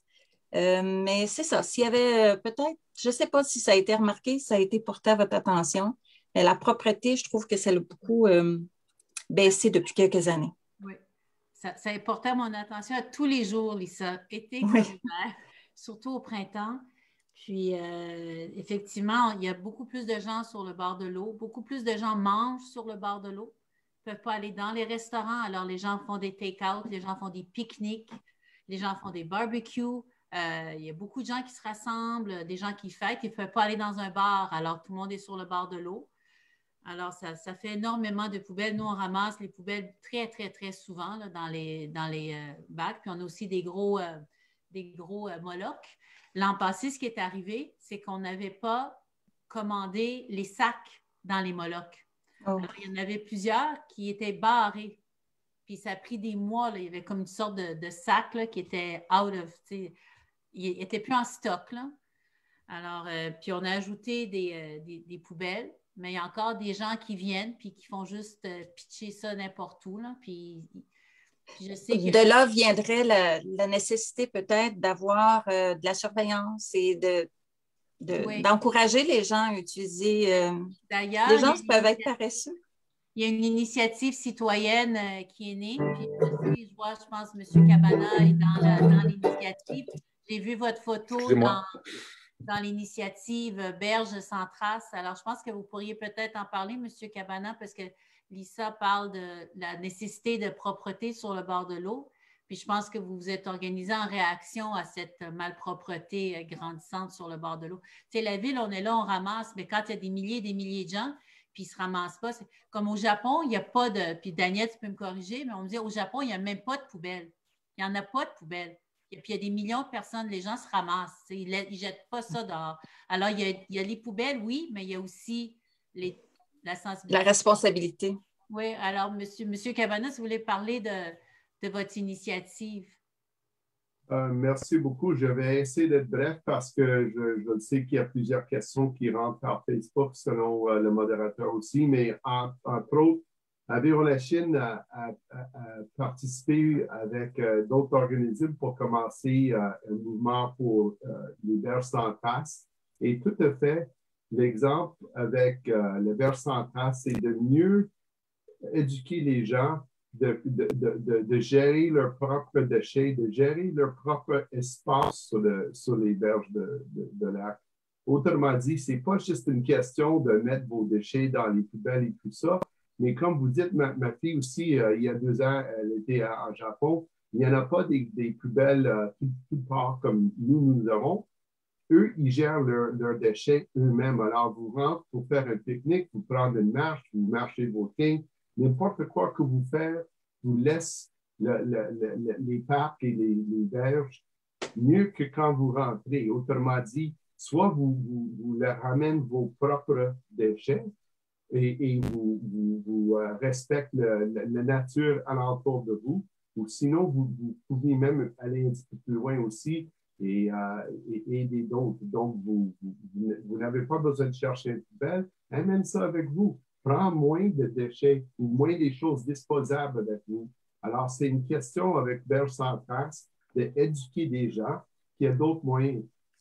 Euh, mais c'est ça, s'il y avait euh, peut-être, je ne sais pas si ça a été remarqué, si ça a été porté à votre attention, mais la propreté, je trouve que ça a beaucoup euh, baissé depuis quelques années. Oui. Ça, ça a porté à mon attention à tous les jours, Lisa, été oui. comme hiver, surtout au printemps. Puis, euh, effectivement, il y a beaucoup plus de gens sur le bord de l'eau. Beaucoup plus de gens mangent sur le bord de l'eau. Ils ne peuvent pas aller dans les restaurants. Alors, les gens font des take-out, les gens font des pique-niques, les gens font des barbecues. Euh, il y a beaucoup de gens qui se rassemblent, des gens qui fêtent. Ils ne peuvent pas aller dans un bar. Alors, tout le monde est sur le bord de l'eau. Alors, ça, ça fait énormément de poubelles. Nous, on ramasse les poubelles très, très, très souvent là, dans les, dans les euh, bacs. Puis, on a aussi des gros, euh, des gros euh, molocs. L'an passé, ce qui est arrivé, c'est qu'on n'avait pas commandé les sacs dans les molocs. Oh. Alors, il y en avait plusieurs qui étaient barrés. Puis, ça a pris des mois. Là. Il y avait comme une sorte de, de sac là, qui était out of, tu sais, il n'était plus en stock. Là. Alors, euh, puis, on a ajouté des, euh, des, des poubelles. Mais il y a encore des gens qui viennent puis qui font juste euh, pitcher ça n'importe où. Là, puis, puis je sais que... De là viendrait la, la nécessité peut-être d'avoir euh, de la surveillance et de, de, oui. d'encourager les gens à utiliser... Euh... D'ailleurs, les gens peuvent être paresseux. Il y a une initiative citoyenne euh, qui est née. Puis aussi, je vois, je pense, M. Cabana est dans, la, dans l'initiative. J'ai vu votre photo dans... dans l'initiative Berge sans trace. Alors, je pense que vous pourriez peut-être en parler, M. Cabana, parce que Lisa parle de la nécessité de propreté sur le bord de l'eau. Puis, je pense que vous vous êtes organisé en réaction à cette malpropreté grandissante sur le bord de l'eau. Tu sais, la ville, on est là, on ramasse, mais quand il y a des milliers et des milliers de gens, puis ils ne se ramassent pas, c'est comme au Japon, il n'y a pas de... Puis, Daniel, tu peux me corriger, mais on me dit au Japon, il n'y a même pas de poubelle. Il n'y en a pas de poubelle. Et puis, il y a des millions de personnes, les gens se ramassent. Ils ne jettent pas ça dehors. Alors, il y, a, il y a les poubelles, oui, mais il y a aussi les, la sensibilité. La responsabilité. Oui, alors, monsieur, monsieur Cabana, si vous voulez parler de, de votre initiative. Euh, merci beaucoup. Je vais essayer d'être bref parce que je, je sais qu'il y a plusieurs questions qui rentrent par Facebook selon euh, le modérateur aussi, mais en, entre autres, Aviron la Chine a, a, a, a participé avec euh, d'autres organismes pour commencer euh, un mouvement pour euh, les berges sans trace. Et tout à fait, l'exemple avec euh, les berges sans trace, c'est de mieux éduquer les gens, de, de, de, de gérer leurs propres déchets, de gérer leur propre espace sur, le, sur les berges de, de, de lac. Autrement dit, ce n'est pas juste une question de mettre vos déchets dans les poubelles et tout ça. Mais comme vous dites, ma, ma fille aussi, euh, il y a deux ans, elle était en Japon. Il n'y en a pas des, des poubelles euh, tout, tout part comme nous, nous avons. Eux, ils gèrent leurs leur déchets eux-mêmes. Alors, vous rentrez pour faire un pique-nique, vous prenez une marche, vous marchez vos things. N'importe quoi que vous faites, vous laisse le, le, le, les parcs et les, les berges mieux que quand vous rentrez. Autrement dit, soit vous, vous, vous leur ramenez vos propres déchets, et, et vous, vous, vous euh, respectez le, le, la nature alentour de vous, ou sinon, vous, vous pouvez même aller un petit peu plus loin aussi et, euh, et aider d'autres. Donc, vous, vous, vous n'avez pas besoin de chercher une poubelle, amène ça avec vous. Prends moins de déchets ou moins des choses disposables avec vous. Alors, c'est une question avec Berge sans trace d'éduquer des gens qu'il y a d'autres moyens.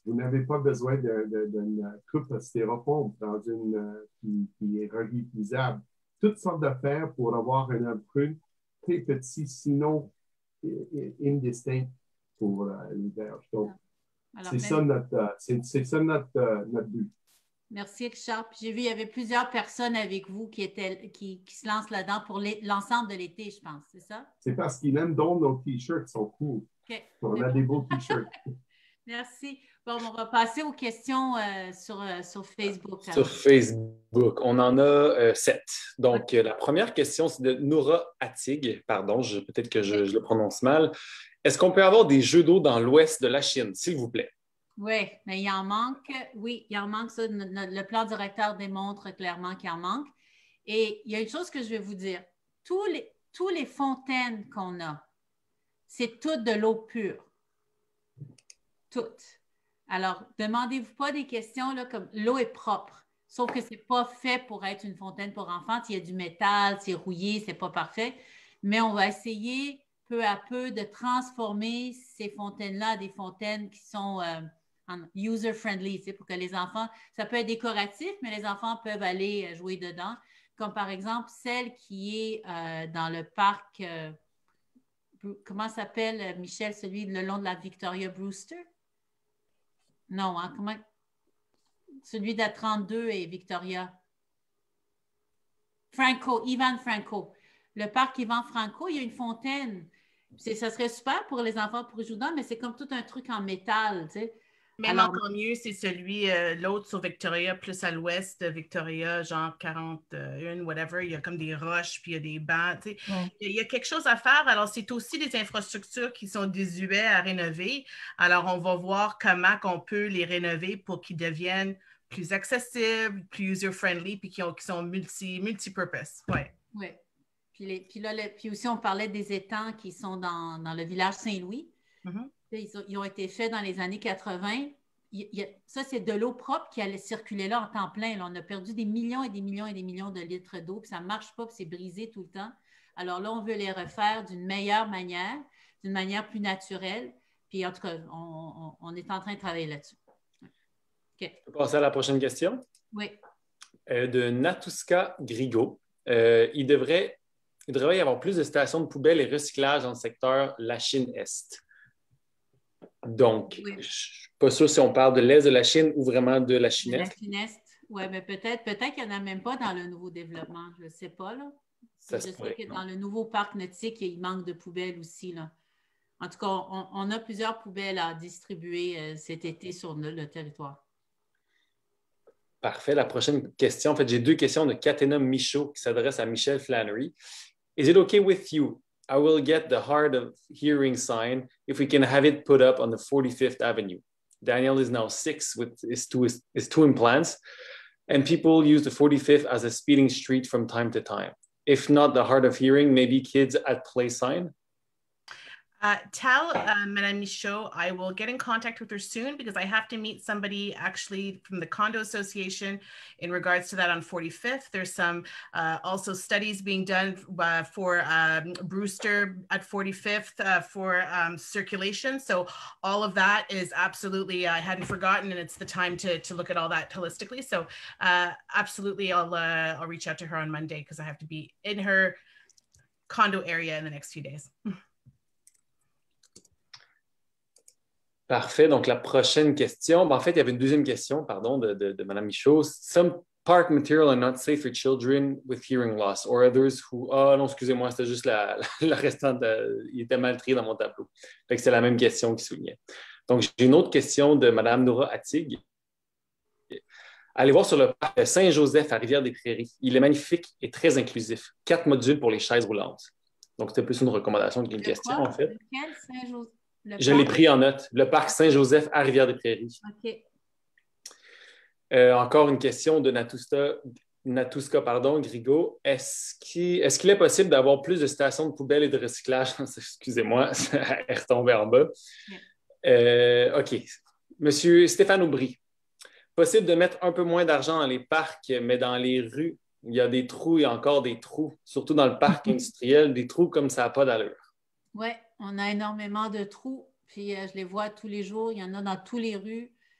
vous n'avez pas besoin d'une de, de, de coupe de styrofoam dans une, euh, qui, qui est réutilisable. Toutes sortes d'affaires pour avoir une empreinte très petite, sinon indistinct pour euh, les berges. Donc, c'est ça notre, euh, c'est, c'est ça notre, euh, notre but. Merci, Richard. Puis j'ai vu, il y avait plusieurs personnes avec vous qui, étaient, qui, qui se lancent là-dedans pour les, l'ensemble de l'été, je pense, c'est ça? C'est parce qu'ils aiment donc nos t-shirts, ils sont cool. Okay. On a des beaux t-shirts. Merci. Bon, on va passer aux questions euh, sur, euh, sur Facebook. Alors. Sur Facebook, on en a euh, sept. Donc, okay. euh, la première question, c'est de Noura Atig. Pardon, je, peut-être que je, okay. je le prononce mal. Est-ce qu'on peut avoir des jeux d'eau dans l'ouest de la Chine, s'il vous plaît? Oui, mais il en manque. Oui, il en manque ça. Le plan directeur démontre clairement qu'il en manque. Et il y a une chose que je vais vous dire. Tous les, tous les fontaines qu'on a, c'est toutes de l'eau pure. Toutes. Alors, demandez-vous pas des questions là, comme l'eau est propre. Sauf que ce n'est pas fait pour être une fontaine pour enfants. S'il y a du métal, c'est rouillé, ce n'est pas parfait. Mais on va essayer peu à peu de transformer ces fontaines-là en des fontaines qui sont euh, user-friendly, tu sais, pour que les enfants, ça peut être décoratif, mais les enfants peuvent aller jouer dedans. Comme par exemple, celle qui est euh, dans le parc, euh, comment s'appelle, Michel, celui le long de la Victoria Brewster? Non, hein, comment? Celui de la trente-deux et Victoria. Franco, Ivan Franco. Le parc Ivan Franco, il y a une fontaine. C'est, ça serait super pour les enfants pour jouer dedans, mais c'est comme tout un truc en métal, tu sais. Même Alors, encore mieux, c'est celui, euh, l'autre sur Victoria, plus à l'ouest de Victoria, genre quarante et un, whatever. Il y a comme des roches, puis il y a des bancs. Tu sais. Ouais. Il y a quelque chose à faire. Alors, c'est aussi des infrastructures qui sont désuètes à rénover. Alors, on va voir comment on peut les rénover pour qu'ils deviennent plus accessibles, plus user-friendly, puis qui, ont, qui sont multi, multi-purpose. Ouais. Oui. Puis, les, puis, là, le, puis aussi, on parlait des étangs qui sont dans, dans le village Saint-Louis. Mm-hmm. Ils, ont, ils ont été faits dans les années quatre-vingt. Il, il, ça, c'est de l'eau propre qui allait circuler là en temps plein. Là. On a perdu des millions et des millions et des millions de litres d'eau, puis ça ne marche pas, puis c'est brisé tout le temps. Alors là, on veut les refaire d'une meilleure manière, d'une manière plus naturelle. Puis en tout cas, on, on, on est en train de travailler là-dessus. Okay. On peut passer à la prochaine question? Oui. Euh, de Natuska Grigo. Euh, il devrait... Il devrait y avoir plus de stations de poubelles et recyclage dans le secteur la Chine-Est. Donc, oui. Je ne suis pas sûr si on parle de l'Est de la Chine ou vraiment de la Chine-Est. La Chine-Est, oui, mais peut-être, peut-être qu'il n'y en a même pas dans le nouveau développement. Je ne sais pas, là. Ça je se sais pourrait, que non. Dans le nouveau parc nautique, il manque de poubelles aussi, là. En tout cas, on, on a plusieurs poubelles à distribuer euh, cet été sur le, le territoire. Parfait. La prochaine question, en fait, j'ai deux questions de Katena Michaud qui s'adresse à Michel Flannery. Is it okay with you? I will get the hard of hearing sign if we can have it put up on the forty-fifth Avenue. Daniel is now six with his two, his two implants, and people use the forty-fifth as a speeding street from time to time. If not the hard of hearing, maybe kids at play sign? Uh, tell uh, Madame Michaud I will get in contact with her soon because I have to meet somebody actually from the condo association in regards to that on forty-fifth. There's some uh, also studies being done uh, for um, Brewster at forty-fifth uh, for um, circulation. So all of that is absolutely, I hadn't forgotten, and it's the time to, to look at all that holistically. So uh, absolutely, I'll, uh, I'll reach out to her on Monday because I have to be in her condo area in the next few days. Parfait. Donc, la prochaine question. Ben, en fait, il y avait une deuxième question, pardon, de, de, de Mme Michaud. Some park material are not safe for children with hearing loss or others who... Ah non, excusez-moi, c'était juste la, la, la restante. De, il était mal trié dans mon tableau. Fait que c'est la même question qui soulignait. Donc, j'ai une autre question de Mme Noura Atig. Allez voir sur le parc Saint-Joseph à Rivière-des-Prairies. Il est magnifique et très inclusif. Quatre modules pour les chaises roulantes. Donc, c'était plus une recommandation qu'une question, quoi? en fait. Lequel Saint-Joseph? Le Je parc... l'ai pris en note. Le parc Saint-Joseph à Rivière-des-Prairies. OK. Euh, encore une question de Natuska, Natuska pardon, Grigo. Est-ce qu'il, est-ce qu'il est possible d'avoir plus de stations de poubelles et de recyclage? Excusez-moi, elle est retombée en bas. Euh, OK. Monsieur Stéphane Aubry. Possible de mettre un peu moins d'argent dans les parcs, mais dans les rues, il y a des trous, il y a encore des trous, surtout dans le parc industriel, des trous comme ça n'a pas d'allure. Oui, on a énormément de trous, puis euh, je les vois tous les jours, il y en a dans toutes les rues.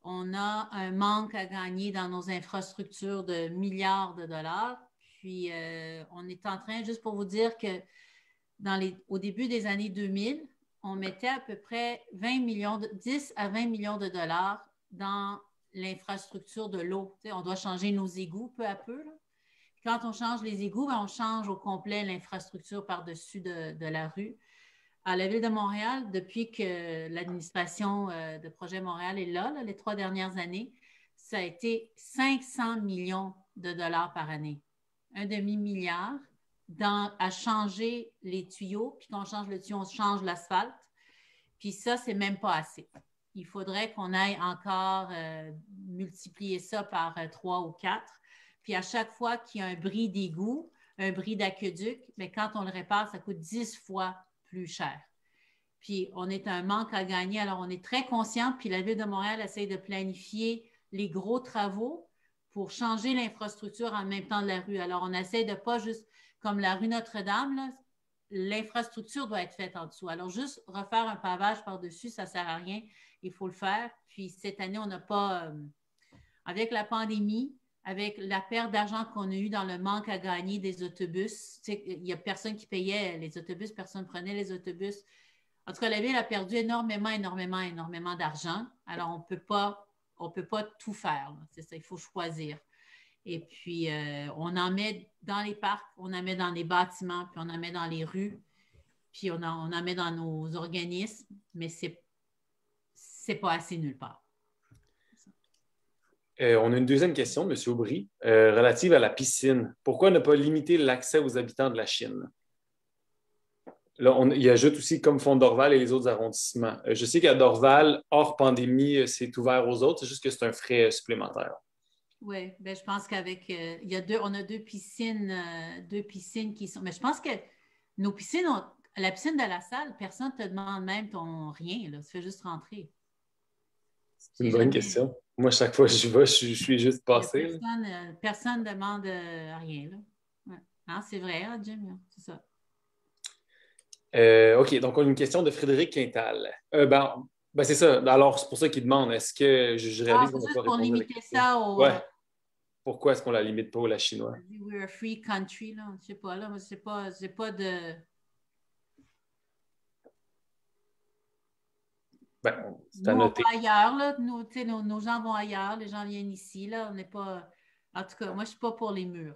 on a un manque à gagner dans nos infrastructures de milliards de dollars. Puis, euh, on est en train, juste pour vous dire que dans les, au début des années deux mille, on mettait à peu près vingt millions de, dix à vingt millions de dollars dans l'infrastructure de l'eau. Tu sais, on doit changer nos égouts peu à peu, là. Quand on change les égouts, bien, on change au complet l'infrastructure par-dessus de, de la rue. À la Ville de Montréal, depuis que l'administration euh, de Projet Montréal est là, là, les trois dernières années, ça a été cinq cents millions de dollars par année. Un demi-milliard dans, à changer les tuyaux. Puis quand on change le tuyau, on change l'asphalte. Puis ça, c'est même pas assez. Il faudrait qu'on aille encore euh, multiplier ça par euh, trois ou quatre. Puis à chaque fois qu'il y a un bris d'égout, un bris d'aqueduc, mais quand on le répare, ça coûte dix fois plus cher. Puis on est un manque à gagner. Alors on est très conscient, puis la Ville de Montréal essaie de planifier les gros travaux pour changer l'infrastructure en même temps de la rue. Alors on essaie de pas juste, comme la rue Notre-Dame, là, l'infrastructure doit être faite en dessous. Alors juste refaire un pavage par-dessus, ça ne sert à rien. Il faut le faire. Puis cette année, on n'a pas, euh, avec la pandémie, avec la perte d'argent qu'on a eue dans le manque à gagner des autobus, il n'y a personne qui payait les autobus, personne ne prenait les autobus. En tout cas, la Ville a perdu énormément, énormément, énormément d'argent. Alors, on ne peut pas, on peut pas tout faire. C'est ça, il faut choisir. Et puis, euh, on en met dans les parcs, on en met dans les bâtiments, puis on en met dans les rues, puis on en, on en met dans nos organismes, mais ce n'est pas assez nulle part. Euh, on a une deuxième question, M. Aubry, euh, relative à la piscine. Pourquoi ne pas limiter l'accès aux habitants de la Chine? Là, on, il ajoute aussi comme font Dorval et les autres arrondissements. Euh, je sais qu'à Dorval, hors pandémie, euh, c'est ouvert aux autres, c'est juste que c'est un frais euh, supplémentaire. Oui, ben, je pense qu'avec, euh, il y a deux, on a deux piscines, euh, deux piscines qui sont, mais je pense que nos piscines, ont, la piscine de la salle, personne ne te demande même ton rien, là, tu fais juste rentrer. C'est une bonne jamais... question. Moi, chaque fois que je vais, je, je suis juste passé. Personne ne euh, demande euh, rien. Là. Ouais. Non, c'est vrai, hein, Jim, c'est ça. Euh, OK, donc on a une question de Frédéric Quintal. Euh, ben, ben c'est ça. Alors, c'est pour ça qu'il demande. Est-ce que je, je réalise ah, qu'on va pas pour limiter ça au... Ouais. Pourquoi est-ce qu'on la limite pas au la chinois? We're a free country, là. Je sais pas, là. Moi, c'est pas, c'est pas de... Ben, c'est à nous, noter. On va ailleurs, là. Nous, nos, nos gens vont ailleurs. Les gens viennent ici, là. On n'est pas... En tout cas, moi, je ne suis pas pour les murs.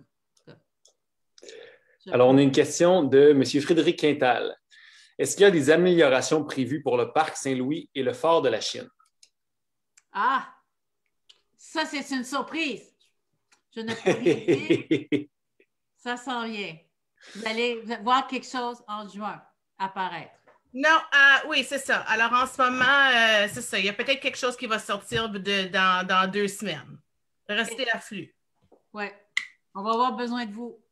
Alors, on a une question de M. Frédéric Quintal. Est-ce qu'il y a des améliorations prévues pour le parc Saint-Louis et le fort de la Chine? Ah! Ça, c'est une surprise. Je ne peux rien dire. Ça s'en vient. Vous allez voir quelque chose en juin apparaître. Non, euh, oui, c'est ça. Alors, en ce moment, euh, c'est ça. Il y a peut-être quelque chose qui va sortir de, dans, dans deux semaines. Restez à flux. Oui. On va avoir besoin de vous.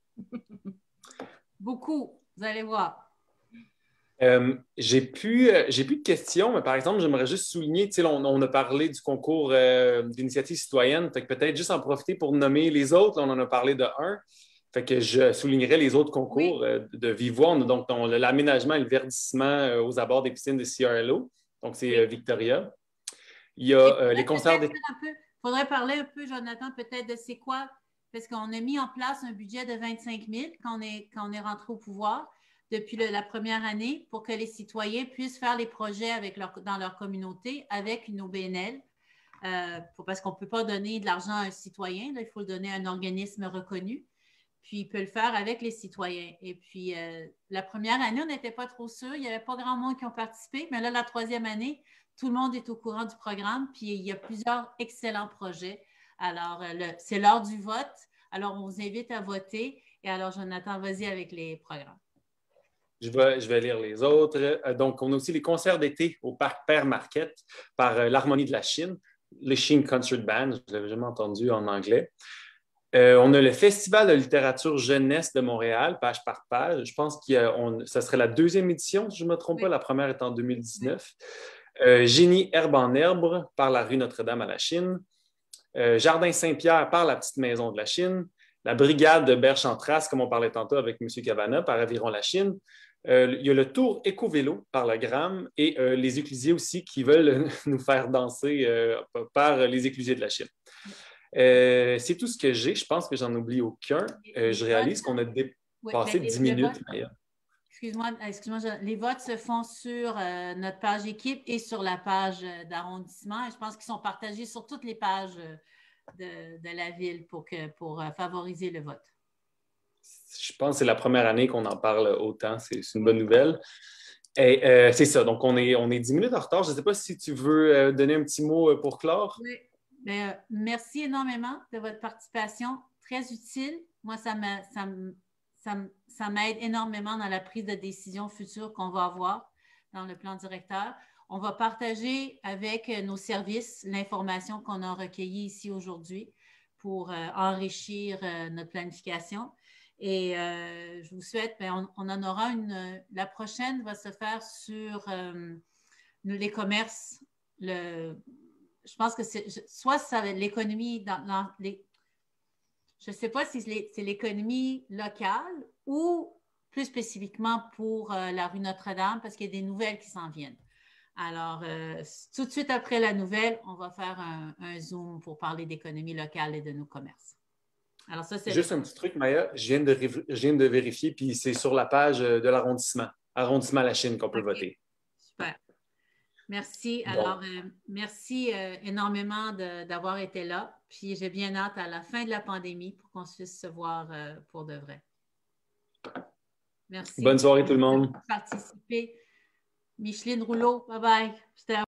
Beaucoup. Vous allez voir. Euh, j'ai plus, euh, j'ai plus de questions, mais par exemple, j'aimerais juste souligner, tu sais, on, on a parlé du concours euh, d'initiative citoyenne, fait que peut-être juste en profiter pour nommer les autres. Là, on en a parlé de un, fait que je soulignerai les autres concours oui. euh, de vive voix. On a donc on, l'aménagement et le verdissement euh, aux abords des piscines de C R L O, donc c'est euh, Victoria. Il y a euh, les concerts... Il faudrait parler un peu, Jonathan, peut-être de c'est quoi, parce qu'on a mis en place un budget de vingt-cinq mille quand on est, quand on est rentré au pouvoir depuis le, la première année pour que les citoyens puissent faire les projets avec leur, dans leur communauté avec une O B N L. Euh, pour, parce qu'on ne peut pas donner de l'argent à un citoyen, là, il faut le donner à un organisme reconnu. Puis, il peut le faire avec les citoyens. Et puis, euh, la première année, on n'était pas trop sûr. Il n'y avait pas grand monde qui ont participé. Mais là, la troisième année, tout le monde est au courant du programme. Puis, il y a plusieurs excellents projets. Alors, euh, le, c'est l'heure du vote. Alors, on vous invite à voter. Et alors, Jonathan, vas-y avec les programmes. Je vais, je vais lire les autres. Donc, on a aussi les concerts d'été au parc Père Marquette par euh, l'Harmonie de la Chine, le Chine Concert Band, je ne l'avais jamais entendu en anglais. Euh, on a le Festival de littérature jeunesse de Montréal, page par page. Je pense que ça serait la deuxième édition, si je ne me trompe oui. pas. La première est en deux mille dix-neuf. Oui. Euh, Génie Herbe en herbe par la rue Notre-Dame à la Chine. Euh, Jardin Saint-Pierre par la Petite Maison de la Chine. La Brigade de Berche-en-Trace, comme on parlait tantôt avec M. Cavana, par Aviron la Chine. Euh, il y a le tour éco-vélo par le Gramme et euh, les éclusiers aussi qui veulent nous faire danser euh, par les éclusiers de la Chine. Euh, c'est tout ce que j'ai. Je pense que j'en oublie aucun. Euh, je réalise qu'on a dépassé oui, dix minutes. Excuse-moi, excuse-moi, les votes se font sur euh, notre page équipe et sur la page d'arrondissement. Et je pense qu'ils sont partagés sur toutes les pages de, de la ville pour, que, pour euh, favoriser le vote. Je pense que c'est la première année qu'on en parle autant. C'est une bonne nouvelle. Et euh, c'est ça. Donc, on est, on est dix minutes en retard. Je ne sais pas si tu veux euh, donner un petit mot pour clore. Oui. Bien, euh, merci énormément de votre participation. Très utile. Moi, ça me, ça me, ça me, ça m'aide énormément dans la prise de décision future qu'on va avoir dans le plan directeur. On va partager avec nos services l'information qu'on a recueillie ici aujourd'hui pour euh, enrichir euh, notre planification. Et euh, je vous souhaite, bien, on, on en aura une. La prochaine va se faire sur euh, les commerces. Le, je pense que c'est soit ça l'économie dans, dans les. Je ne sais pas si c'est l'économie locale ou plus spécifiquement pour euh, la rue Notre-Dame, parce qu'il y a des nouvelles qui s'en viennent. Alors, euh, tout de suite après la nouvelle, on va faire un, un Zoom pour parler d'économie locale et de nos commerces. Alors, ça, c'est juste le... un petit truc, Maya, je viens de, je viens de vérifier, puis c'est sur la page de l'arrondissement, arrondissement La Chine, qu'on peut okay. voter. Super. Merci. Bon. Alors, euh, merci euh, énormément d'avoir été là. Puis, j'ai bien hâte à la fin de la pandémie pour qu'on puisse se voir euh, pour de vrai. Merci. Bonne soirée tout le monde. Participer. Micheline Rouleau, bye bye.